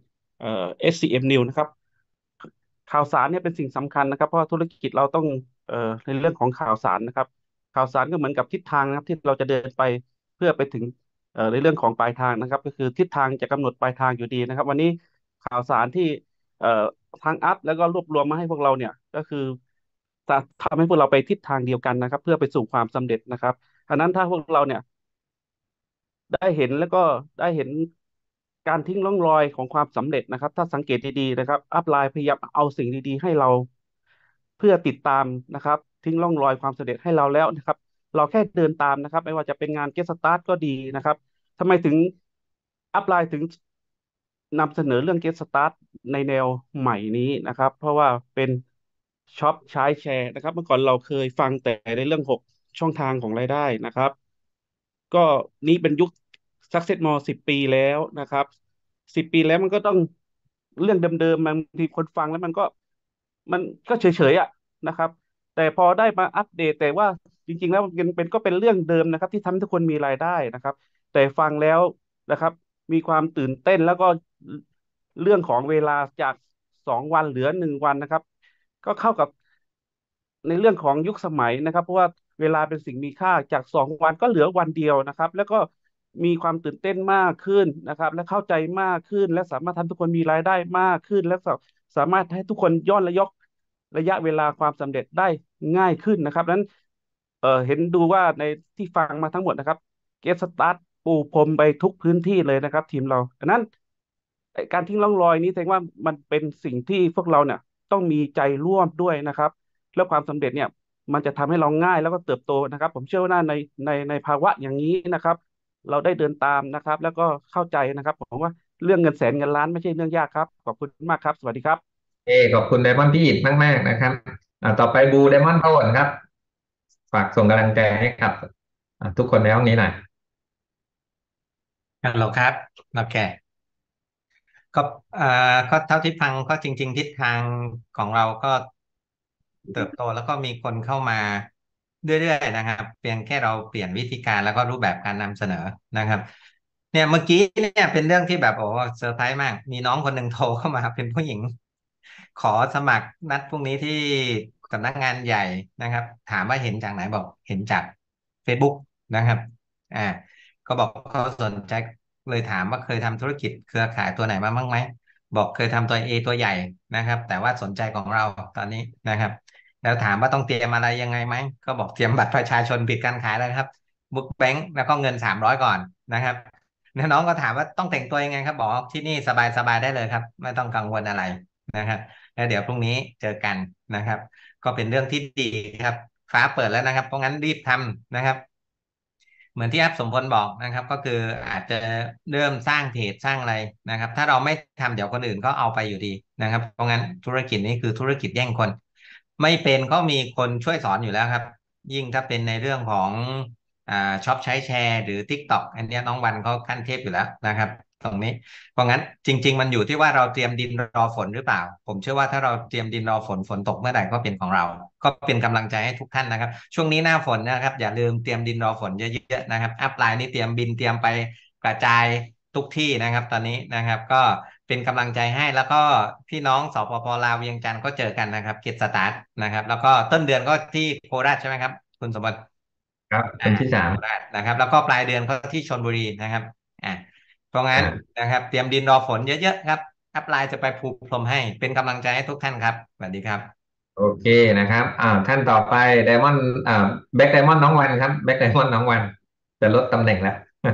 SCM News นะครับข่าวสารเนี่ยเป็นสิ่งสำคัญนะครับเพราะว่าธุรกิจเราต้องในเรื่องของข่าวสารนะครับข่าวสารก็เหมือนกับทิศทางนะครับที่เราจะเดินไปเพื่อไปถึงในเรื่องของปลายทางนะครับก็คือทิศทางจะกำหนดปลายทางอยู่ดีนะครับวันนี้ข่าวสารที่เอ่อ ทางอัพแล้วก็รวบรวมมาให้พวกเราเนี่ยก็คือจะทำให้พวกเราไปทิศทางเดียวกันนะครับเพื่อไปสู่ความสำเร็จนะครับอันนั้นถ้าพวกเราเนี่ยได้เห็นแล้วก็ได้เห็นการทิ้งร่องรอยของความสำเร็จนะครับถ้าสังเกตดีๆนะครับอัพไลน์พยายามเอาสิ่งดีๆให้เราเพื่อติดตามนะครับทิ้งร่องรอยความสำเร็จให้เราแล้วนะครับเราแค่เดินตามนะครับไม่ว่าจะเป็นงาน Get Start ก็ดีนะครับ ทำไมถึงอัพไลน์ถึงนำเสนอเรื่อง Get Start ในแนวใหม่นี้นะครับเพราะว่าเป็นช็อปใช้แชร์นะครับเมื่อก่อนเราเคยฟังแต่ในเรื่อง6 ช่องทางของรายได้นะครับก็นี้เป็นยุค Success More 10 ปีแล้วนะครับ10 ปีแล้วมันก็ต้องเรื่องเดิมๆบางทีคนฟังแล้วมันก็เฉยๆอ่ะนะครับแต่พอได้มาอัปเดตแต่ว่าจริงๆแล้วมันเป็นก็เป็นเรื่องเดิมนะครับที่ทำให้ทุกคนมีรายได้นะครับ แต่ฟังแล้วนะครับมีความตื่นเต้นแล้วก็เรื่องของเวลาจาก2 วันเหลือ1 วันนะครับก็เข้ากับในเรื่องของยุคสมัยนะครับเพราะว่าเวลาเป็นสิ่งมีค่าจาก2 วันก็เหลือวันเดียวนะครับแล้วก็มีความตื่นเต้นมากขึ้นนะครับและเข้าใจมากขึ้นและสามารถทำทุกคนมีรายได้มากขึ้นและสามารถให้ทุกคนย่นระยะเวลาความสำเร็จได้ง่ายขึ้นนะครับนั้นเห็นดูว่าในที่ฟังมาทั้งหมดนะครับ เกสตาร์ทปูพรมไปทุกพื้นที่เลยนะครับทีมเราดังนั้นไอ้การทิ้งร่องรอยนี้แสดงว่ามันเป็นสิ่งที่พวกเราเนี่ยต้องมีใจร่วมด้วยนะครับแล้วความสำเร็จเนี่ยมันจะทำให้เราง่ายแล้วก็เติบโตนะครับผมเชื่อว่าในภาวะอย่างนี้นะครับเราได้เดินตามนะครับแล้วก็เข้าใจนะครับผมว่าเรื่องเงินแสนเงินล้านไม่ใช่เรื่องยากครับขอบคุณมากครับสวัสดีครับโอเคขอบคุณไดมอนด์พี่อิทมากๆนะครับต่อไปบูไดมอนด์พหลครับฝากส่งกำลังใจให้กับทุกคนในห้องนี้หน่อยฮัลโหลครับโอเคก็เอ่อก็เท่าที่ฟังก็จริงๆทิศทางของเราก็เติบโตแล้วก็มีคนเข้ามาเรื่อยๆนะครับเพียงแค่เราเปลี่ยนวิธีการแล้วก็รูปแบบการนำเสนอนะครับเนี่ยเมื่อกี้เนี่ยเป็นเรื่องที่แบบโอ้เซอร์ไพรส์มากมีน้องคนหนึ่งโทรเข้ามาเป็นผู้หญิงขอสมัครนัดพรุ่งนี้ที่สำนักงานใหญ่นะครับถามว่าเห็นจากไหนบอกเห็นจาก Facebook นะครับอ่า ก็บอกเขาสนใจเลยถามว่าเคยทำธุรกิจเครือข่ายตัวไหนมาบ้างไหมบอกเคยทำตัว A ตัวใหญ่นะครับแต่ว่าสนใจของเราตอนนี้นะครับแล้วถามว่าต้องเตรียมอะไรยังไงไหมก็บอกเตรียมบัตรประชาชนปิดการขายแล้วครับบุ๊กแบงค์แล้วก็เงิน300ก่อนนะครับแล้วน้องก็ถามว่าต้องแต่งตัวยังไงครับบอกว่าที่นี่สบายสบายได้เลยครับไม่ต้องกังวลอะไรนะครับแล้วเดี๋ยวพรุ่งนี้เจอกันนะครับก็เป็นเรื่องที่ดีครับฟ้าเปิดแล้วนะครับเพราะงั้นรีบทำนะครับ เหมือนที่แอปสมพลบอกนะครับก็คืออาจจะเริ่มสร้างเพจสร้างอะไรนะครับถ้าเราไม่ทำเดี๋ยวคนอื่นก็เอาไปอยู่ดีนะครับเพราะงั้นธุรกิจนี้คือธุรกิจแย่งคนไม่เป็นก็มีคนช่วยสอนอยู่แล้วครับยิ่งถ้าเป็นในเรื่องของอ่าช็อปใช้แชร์หรือ TikTok อันเนี้ยน้องวันเขาขั้นเทพอยู่แล้วนะครับตรงนี้เพราะงั้นจริงๆมันอยู่ที่ว่าเราเตรียมดินรอฝนหรือเปล่าผมเชื่อว่าถ้าเราเตรียมดินรอฝนฝนตกเมื่อไหร่ก็เป็นของเราก็เป็นกำลังใจให้ทุกท่านนะครับช่วงนี้หน้าฝนนะครับอย่าลืมเตรียมดินรอฝนเยอะๆนะครับอัพไลน์นี่เตรียมบินเตรียมไปกระจายทุกที่นะครับตอนนี้นะครับก็เป็นกำลังใจให้แล้วก็พี่น้องสปปลาวเวียงจันทร์ก็เจอกันนะครับเกตสตาร์ทนะครับแล้วก็ต้นเดือนก็ที่โคราชใช่ไหมครับคุณสมบัติครับเป็นที่3 โคราชนะครับแล้วก็ปลายเดือนก็ที่ชลบุรีนะครับอ่า เพราะงั้นอ่านะครับเตรียมดินรอฝนเยอะๆครับอัพไลน์จะไปปูพรมให้เป็นกำลังใจให้ทุกท่านครับสวัสดีครับโอเคนะครับท่านต่อไปไดมอนด์แบ็กไดมอนด์น้องวันครับแบ็กไดมอนด์น้องวันจะลดตำแหน่งแล้ว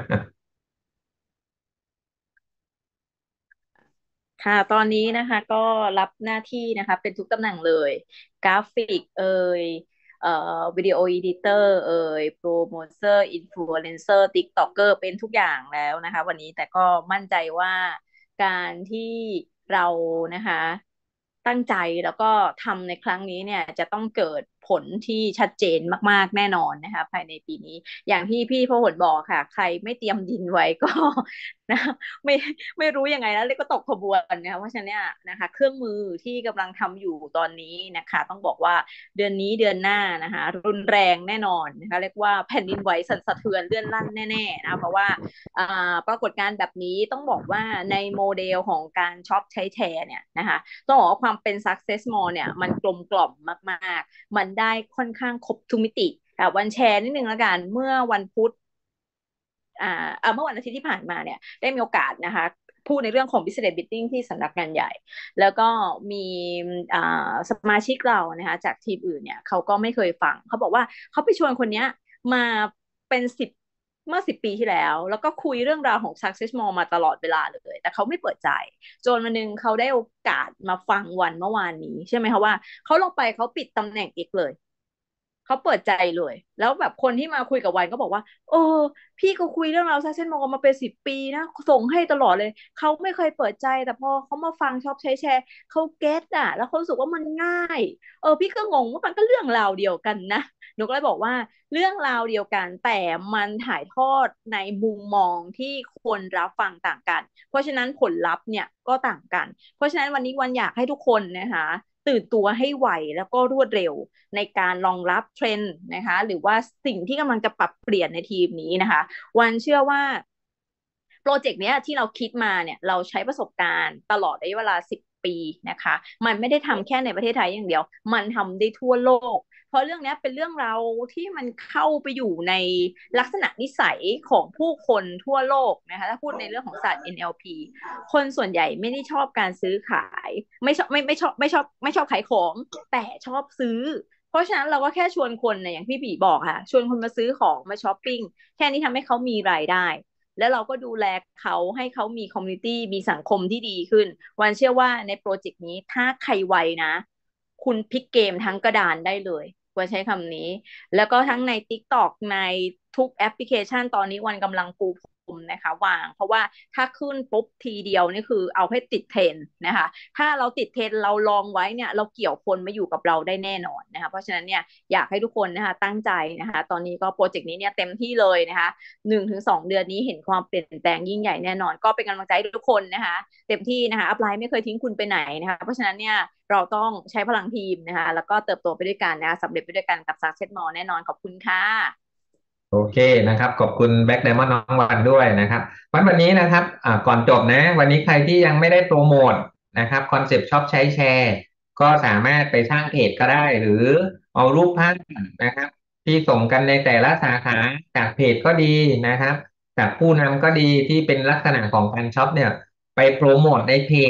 ค่ะตอนนี้นะคะก็รับหน้าที่นะคะเป็นทุกตำแหน่งเลยกราฟิกยเอ่วิดีโออีดิเตอร์โปรโมเซอร์อินฟลูเอนเซอร์ติ๊กต็อกเกอร์เป็นทุกอย่างแล้วนะคะวันนี้แต่ก็มั่นใจว่าการที่เรานะคะตั้งใจแล้วก็ทำในครั้งนี้เนี่ยจะต้องเกิดผลที่ชัดเจนมากๆแน่นอนนะคะภายในปีนี้อย่างที่พี่พหลบอกค่ะใครไม่เตรียมดินไว้ก็นะไม่ ไม่รู้ยังไงแล้วเลยก็ตกขบวนนะคะเพราะฉะนั้นเนี่ยนะคะเครื่องมือที่กำลังทำอยู่ตอนนี้นะคะต้องบอกว่าเดือนนี้เดือนหน้านะคะรุนแรงแน่นอนนะคะเรียกว่าแผ่นดินไหวสั่นสะเทือนเลื่อนลั่นแน่ๆนะเพราะว่าปรากฏการณ์แบบนี้ต้องบอกว่าในโมเดลของการช็อปใช้แชร์เนี่ยนะคะต้องบอกว่าความเป็น success more เนี่ยมันกลมกล่อมมากๆมันได้ค่อนข้างครบทุกมิติวันแชร์นิดนึงแล้วกันเมื่อวันพุธ เมื่อวันอาทิตย์ที่ผ่านมาเนี่ยได้มีโอกาสนะคะพูดในเรื่องของ business meeting ที่สำนักงานใหญ่แล้วก็มีสมาชิกเรานะคะจากทีมอื่นเนี่ยเขาก็ไม่เคยฟังเขาบอกว่าเขาไปชวนคนเนี้ยมาเป็นเมื่อ10 ปีที่แล้วก็คุยเรื่องราวของ success more มาตลอดเวลาเลยแต่เขาไม่เปิดใจจนวันหนึงเขาได้โอกาสมาฟังวันเมื่อวานนี้ใช่ไหมคะว่าเขาลงไปเขาปิดตำแหน่งเอกเลย เขาเปิดใจเลยแล้วแบบคนที่มาคุยกับวันก็บอกว่าเออพี่ก็คุยเรื่องราวซักเซนมองมาเป็น10 ปีนะส่งให้ตลอดเลยเขาไม่เคยเปิดใจแต่พอเขามาฟังชอบใช้แชร์เขาเก็ตอ่ะแล้วเขารู้สึกว่ามันง่ายพี่ก็งงว่ามันก็เรื่องราวเดียวกันนะหนูก็เลยบอกว่าเรื่องราวเดียวกันแต่มันถ่ายทอดในมุมมองที่คนรับฟังต่างกันเพราะฉะนั้นผลลัพธ์เนี่ยก็ต่างกันเพราะฉะนั้นวันนี้วันอยากให้ทุกคนนะคะตื่นตัวให้ไวแล้วก็รวดเร็ว ในการรองรับเทรนด์นะคะหรือว่าสิ่งที่กำลังจะปรับเปลี่ยนในทีมนี้นะคะวันเชื่อว่าโปรเจกต์เนี้ยที่เราคิดมาเนี่ยเราใช้ประสบการณ์ตลอดระยะเวลา10 ปีนะคะมันไม่ได้ทำแค่ในประเทศไทยอย่างเดียวมันทำได้ทั่วโลกเพราะเรื่องนี้เป็นเรื่องราวที่มันเข้าไปอยู่ในลักษณะนิสัยของผู้คนทั่วโลกนะคะถ้าพูดในเรื่องของศาสตร์ NLP คนส่วนใหญ่ไม่ได้ชอบการซื้อขายไม่ชอบขายของแต่ชอบซื้อเพราะฉะนั้นเราก็แค่ชวนคนนะอย่างพี่บีบอกค่ะชวนคนมาซื้อของมาช้อปปิ้งแค่นี้ทำให้เขามีรายได้แล้วเราก็ดูแลเขาให้เขามีคอมมูนิตี้มีสังคมที่ดีขึ้นวันเชื่อว่าในโปรเจกต์นี้ถ้าใครไวนะคุณพลิกเกมทั้งกระดานได้เลยวันใช้คำนี้แล้วก็ทั้งใน TikTok ในทุกแอปพลิเคชันตอนนี้วันกำลังปูพรมนะคะวางเพราะว่าถ้าขึ้นปุ๊บทีเดียวนี่คือเอาให้ติดเทรนด์นะคะถ้าเราติดเทรนด์เราลองไว้เนี่ยเราเกี่ยวคนมาอยู่กับเราได้แน่นอนนะคะเพราะฉะนั้นเนี่ยอยากให้ทุกคนนะคะตั้งใจนะคะตอนนี้ก็โปรเจกต์นี้เนี่ยเต็มที่เลยนะคะ1 ถึง 2 เดือนนี้เห็นความเปลี่ยนแปลงยิ่งใหญ่แน่นอนก็เป็นกำลังใจให้ทุกคนนะคะเต็มที่นะคะอัพไลน์ไม่เคยทิ้งคุณไปไหนนะคะเพราะฉะนั้นเนี่ยเราต้องใช้พลังทีมนะคะแล้วก็เติบโตไปด้วยกันนะคะสำเร็จไปด้วยกันกับ Success More แน่นอนขอบคุณค่ะโอเคนะครับขอบคุณแบ็กไดมอนด์น้องวันด้วยนะครับวันนี้นะครับก่อนจบนะวันนี้ใครที่ยังไม่ได้โปรโมทนะครับคอนเซปต์ช็อปใช้แชร์ก็สามารถไปสร้างเพจก็ได้หรือเอารูปภาพนะครับที่ส่งกันในแต่ละสาขาจากเพจก็ดีนะครับจากผู้นำก็ดีที่เป็นลักษณะของการช็อปเนี่ยไปโปรโมทในเพจ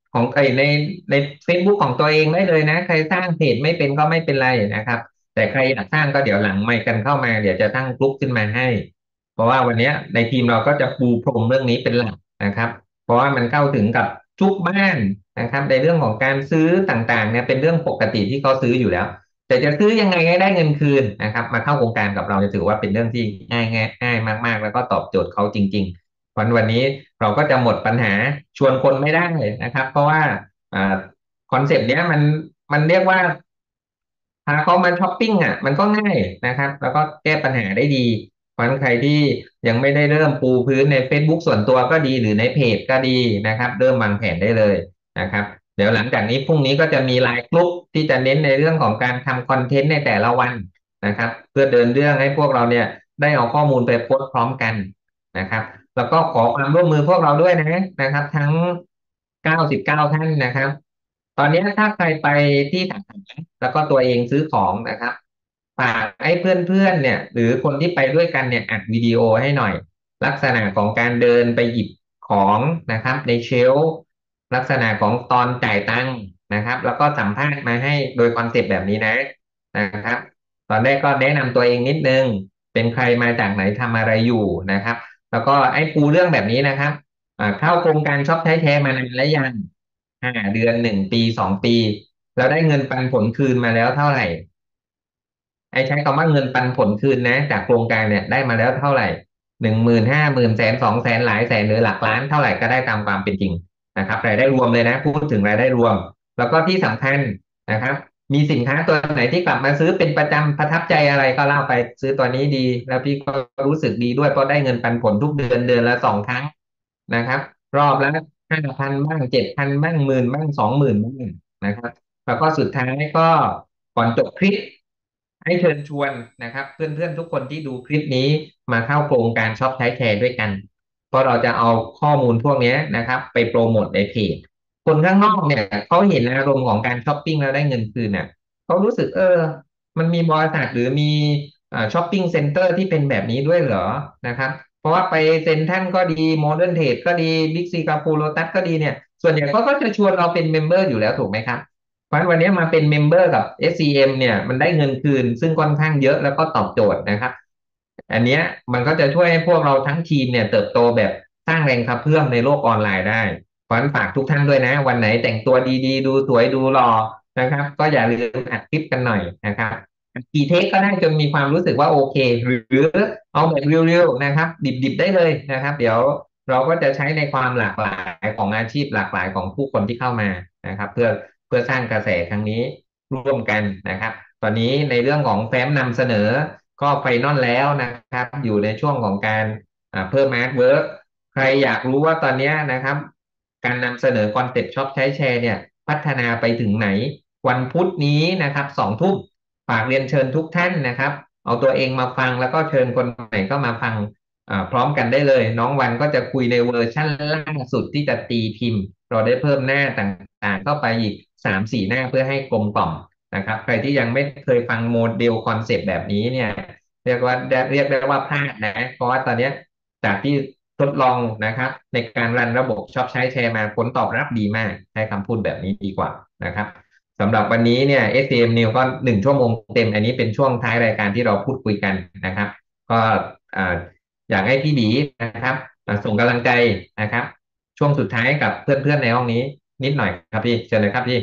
ของใน Facebook ของตัวเองได้เลยนะใครสร้างเพจไม่เป็นก็ไม่เป็นไรนะครับแต่ใครอยากสร้างก็เดี๋ยวหลังไมค์กันเข้ามาเดี๋ยวจะตั้งกลุ่มขึ้นมาให้เพราะว่าวันนี้ในทีมเราก็จะปูพรมเรื่องนี้เป็นหลักนะครับเพราะว่ามันเข้าถึงกับทุกบ้านนะครับในเรื่องของการซื้อต่างๆเนี่ยเป็นเรื่องปกติที่เขาซื้ออยู่แล้วแต่จะซื้อยังไงให้ได้เงินคืนนะครับมาเข้าโครงการกับเราจะถือว่าเป็นเรื่องที่ง่ายมากๆแล้วก็ตอบโจทย์เขาจริงๆวันนี้เราก็จะหมดปัญหาชวนคนไม่ได้นะครับเพราะว่าอ่าคอนเซปต์เนี้ยมันเรียกว่าพาเขามาช้อปปิ้งมันก็ง่ายนะครับแล้วก็แก้ปัญหาได้ดีเพราะฉะนั้นใครที่ยังไม่ได้เริ่มปูพื้นใน Facebook ส่วนตัวก็ดีหรือในเพจก็ดีนะครับเริ่มวางแผนได้เลยนะครับเดี๋ยวหลังจากนี้พรุ่งนี้ก็จะมีไลน์กลุ่มที่จะเน้นในเรื่องของการทำคอนเทนต์ในแต่ละวันนะครับเพื่อเดินเรื่องให้พวกเราเนี่ยได้เอาข้อมูลไปโพสต์พร้อมกันนะครับแล้วก็ขอความร่วมมือพวกเราด้วยนะครับทั้ง99 ท่านนะครับตอนนี้ถ้าใครไปที่สาขาแล้วก็ตัวเองซื้อของนะครับฝากให้เพื่อนๆเนี่ยหรือคนที่ไปด้วยกันเนี่ยอัดวิดีโอให้หน่อยลักษณะของการเดินไปหยิบของนะครับในเชลฟ์ลักษณะของตอนจ่ายตังค์นะครับแล้วก็สัมภาษณ์มาให้โดยคอนเซปต์แบบนี้นะครับตอนแรกก็แนะนำตัวเองนิดนึงเป็นใครมาจากไหนทำอะไรอยู่นะครับแล้วก็ไอ้ปูเรื่องแบบนี้นะครับเข้าโครงการช็อปใช้แชร์มานานแล้วยัง5 เดือน1 ปี2 ปีแล้วได้เงินปันผลคืนมาแล้วเท่าไหร่ไอ้ใช้คำว่าเงินปันผลคืนนะจากโครงการเนี่ยได้มาแล้วเท่าไหร่10,00050,000แสน200,000หลายแสนหรือหลักล้านเท่าไหร่ก็ได้ตามความเป็นจริงนะครับรายได้รวมเลยนะพูดถึงรายได้รวมแล้วก็ที่สำคัญนะครับมีสินค้าตัวไหนที่กลับมาซื้อเป็นประจำประทับใจอะไรก็เล่าไปซื้อตัวนี้ดีแล้วพี่ก็รู้สึกดีด้วยเพราะได้เงินปันผลทุกเดือนเดือนละ2 ครั้งนะครับรอบละ5,000บ้าง7,000บ้าง10,000บ้าง20,000บ้างนะครับแล้วก็สุดท้ายก็ก่อนจบคลิปให้เชิญชวนนะครับเพื่อนๆทุกคนที่ดูคลิปนี้มาเข้าโครงการช็อปใช้แชร์ด้วยกันเพราะเราจะเอาข้อมูลพวกนี้นะครับไปโปรโมทในเพจคนข้างนอกเนี่ยเขาเห็นอารมณ์ของการช้อปปิ้งแล้วได้เงินคืนเนี่ยเขารู้สึกมันมีบริษัทหรือมีช้อปปิ้งเซ็นเตอร์ที่เป็นแบบนี้ด้วยเหรอนะครับเพราะว่าไปเซ็นทรัลก็ดีโมเดิร์นเทรดก็ดีบิ๊กซีคาปูโลตัสก็ดีเนี่ยส่วนใหญ่เขาก็จะชวนเราเป็นเมมเบอร์อยู่แล้วถูกไหมครับ เพราะฉะนั้นวันนี้มาเป็นเมมเบอร์กับ SCM เนี่ยมันได้เงินคืนซึ่งค่อนข้างเยอะแล้วก็ตอบโจทย์นะครับอันเนี้ยมันก็จะช่วยให้พวกเราทั้งทีมเนี่ยเติบโตแบบสร้างแรงกระเพื่อมในโลกออนไลน์ได้เพราะฉะนั้นฝากทุกท่านด้วยนะวันไหนแต่งตัวดีๆดูสวยดูหล่อนะครับก็อย่าลืมอัดคลิปกันหน่อยนะครับกี่เทคก็ได้จนมีความรู้สึกว่าโอเคหรือเอาแบบเรียวๆนะครับดิบๆได้เลยนะครับเดี๋ยวเราก็จะใช้ในความหลากหลายของอาชีพหลากหลายของผู้คนที่เข้ามานะครับเพื่อสร้างกระแสครั้งนี้ร่วมกันนะครับตอนนี้ในเรื่องของแฟ้มนำเสนอก็ไฟนอลแล้วนะครับอยู่ในช่วงของการเพิ่มอาร์ตเวิร์กใครอยากรู้ว่าตอนนี้นะครับการนำเสนอคอนเซ็ปต์ช็อปใช้แชร์เนี่ยพัฒนาไปถึงไหนวันพุธนี้นะครับ2 ทุ่มฝากเรียนเชิญทุกท่านนะครับเอาตัวเองมาฟังแล้วก็เชิญคนไหนก็มาฟังพร้อมกันได้เลยน้องวันก็จะคุยในเวอร์ชั่นล่าสุดที่จะตีพิมพ์เราได้เพิ่มหน้าต่างๆเข้าไปอีก3-4 หน้าเพื่อให้กลมกล่อมนะครับใครที่ยังไม่เคยฟังโมเดลคอนเซปต์แบบนี้เนี่ยเรียกได้ว่าพลาดนะเพราะว่าตอนนี้จากที่ทดลองนะครับในการรันระบบช็อปใช้แชร์มาผลตอบรับดีมากใช้คำพูดแบบนี้ดีกว่านะครับสำหรับวันนี้เนี่ย SCM New ก็1 ชั่วโมงเต็มอันนี้เป็นช่วงท้ายรายการที่เราพูดคุยกันนะครับก็อ่าอยากให้พี่บีนะครับส่งกำลังใจนะครับช่วงสุดท้ายกับเพื่อนๆในห้องนี้นิดหน่อยครับพี่เชิญเลยครับพี่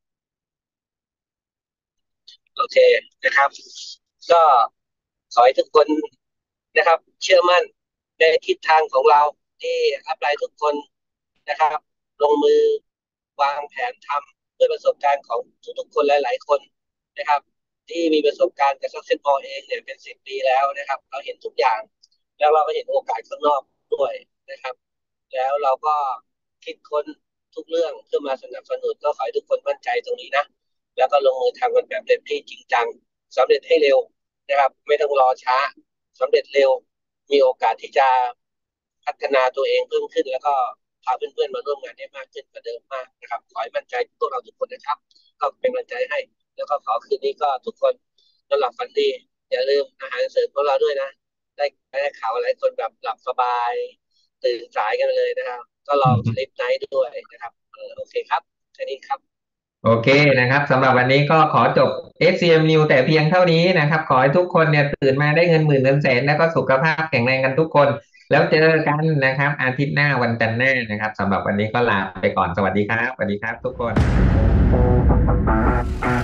โอเคนะครับก็ขอให้ทุกคนนะครับเชื่อมั่นในทิศทางของเราที่อัพไลน์ทุกคนนะครับลงมือวางแผนทำด้วยประสบการณ์ของทุกๆคนหลายๆคนนะครับที่มีประสบการณ์กับ Success Mall เองเนี่ยเป็น10 ปีแล้วนะครับเราเห็นทุกอย่างแล้วเราก็เห็นโอกาสข้างนอกด้วยนะครับแล้วเราก็คิดค้นทุกเรื่องเพื่อมาสนับสนุนก็ขอให้ทุกคนมั่นใจตรงนี้นะแล้วก็ลงมือทำกันแบบเต็มที่จริงจังสำเร็จให้เร็วนะครับไม่ต้องรอช้าสำเร็จเร็วมีโอกาสที่จะพัฒนาตัวเองเพิ่มขึ้นแล้วก็พาเพื่อนๆมาร่วมงานได้มากขึ้นกว่าเดิมมากนะครับขอให้มั่นใจพวกเราทุกคนนะครับก็เป็นกำลังใจให้แล้วก็ขอคืนนี้ก็ทุกคนนอนหลับฝันดีอย่าลืมอาหารเสริมของเราด้วยนะได้ข่าวหลายคนแบบหลับสบายตื่นสายกันเลยนะครับก็ลองสลิปไนท์ด้วยนะครับโอเคครับแค่นี้ครับโอเคนะครับสำหรับวันนี้ก็ขอจบ FCM News แต่เพียงเท่านี้นะครับ ขอให้ทุกคนเนี่ยตื่นมาได้เงินหมื่นเงินแสนแล้วก็สุขภาพแข็งแรงกันทุกคน แล้วเจอกันนะครับอาทิตย์หน้าวันจันทร์หน้านะครับสำหรับวันนี้ก็ลาไปก่อนสวัสดีครับสวัสดีครับทุกคน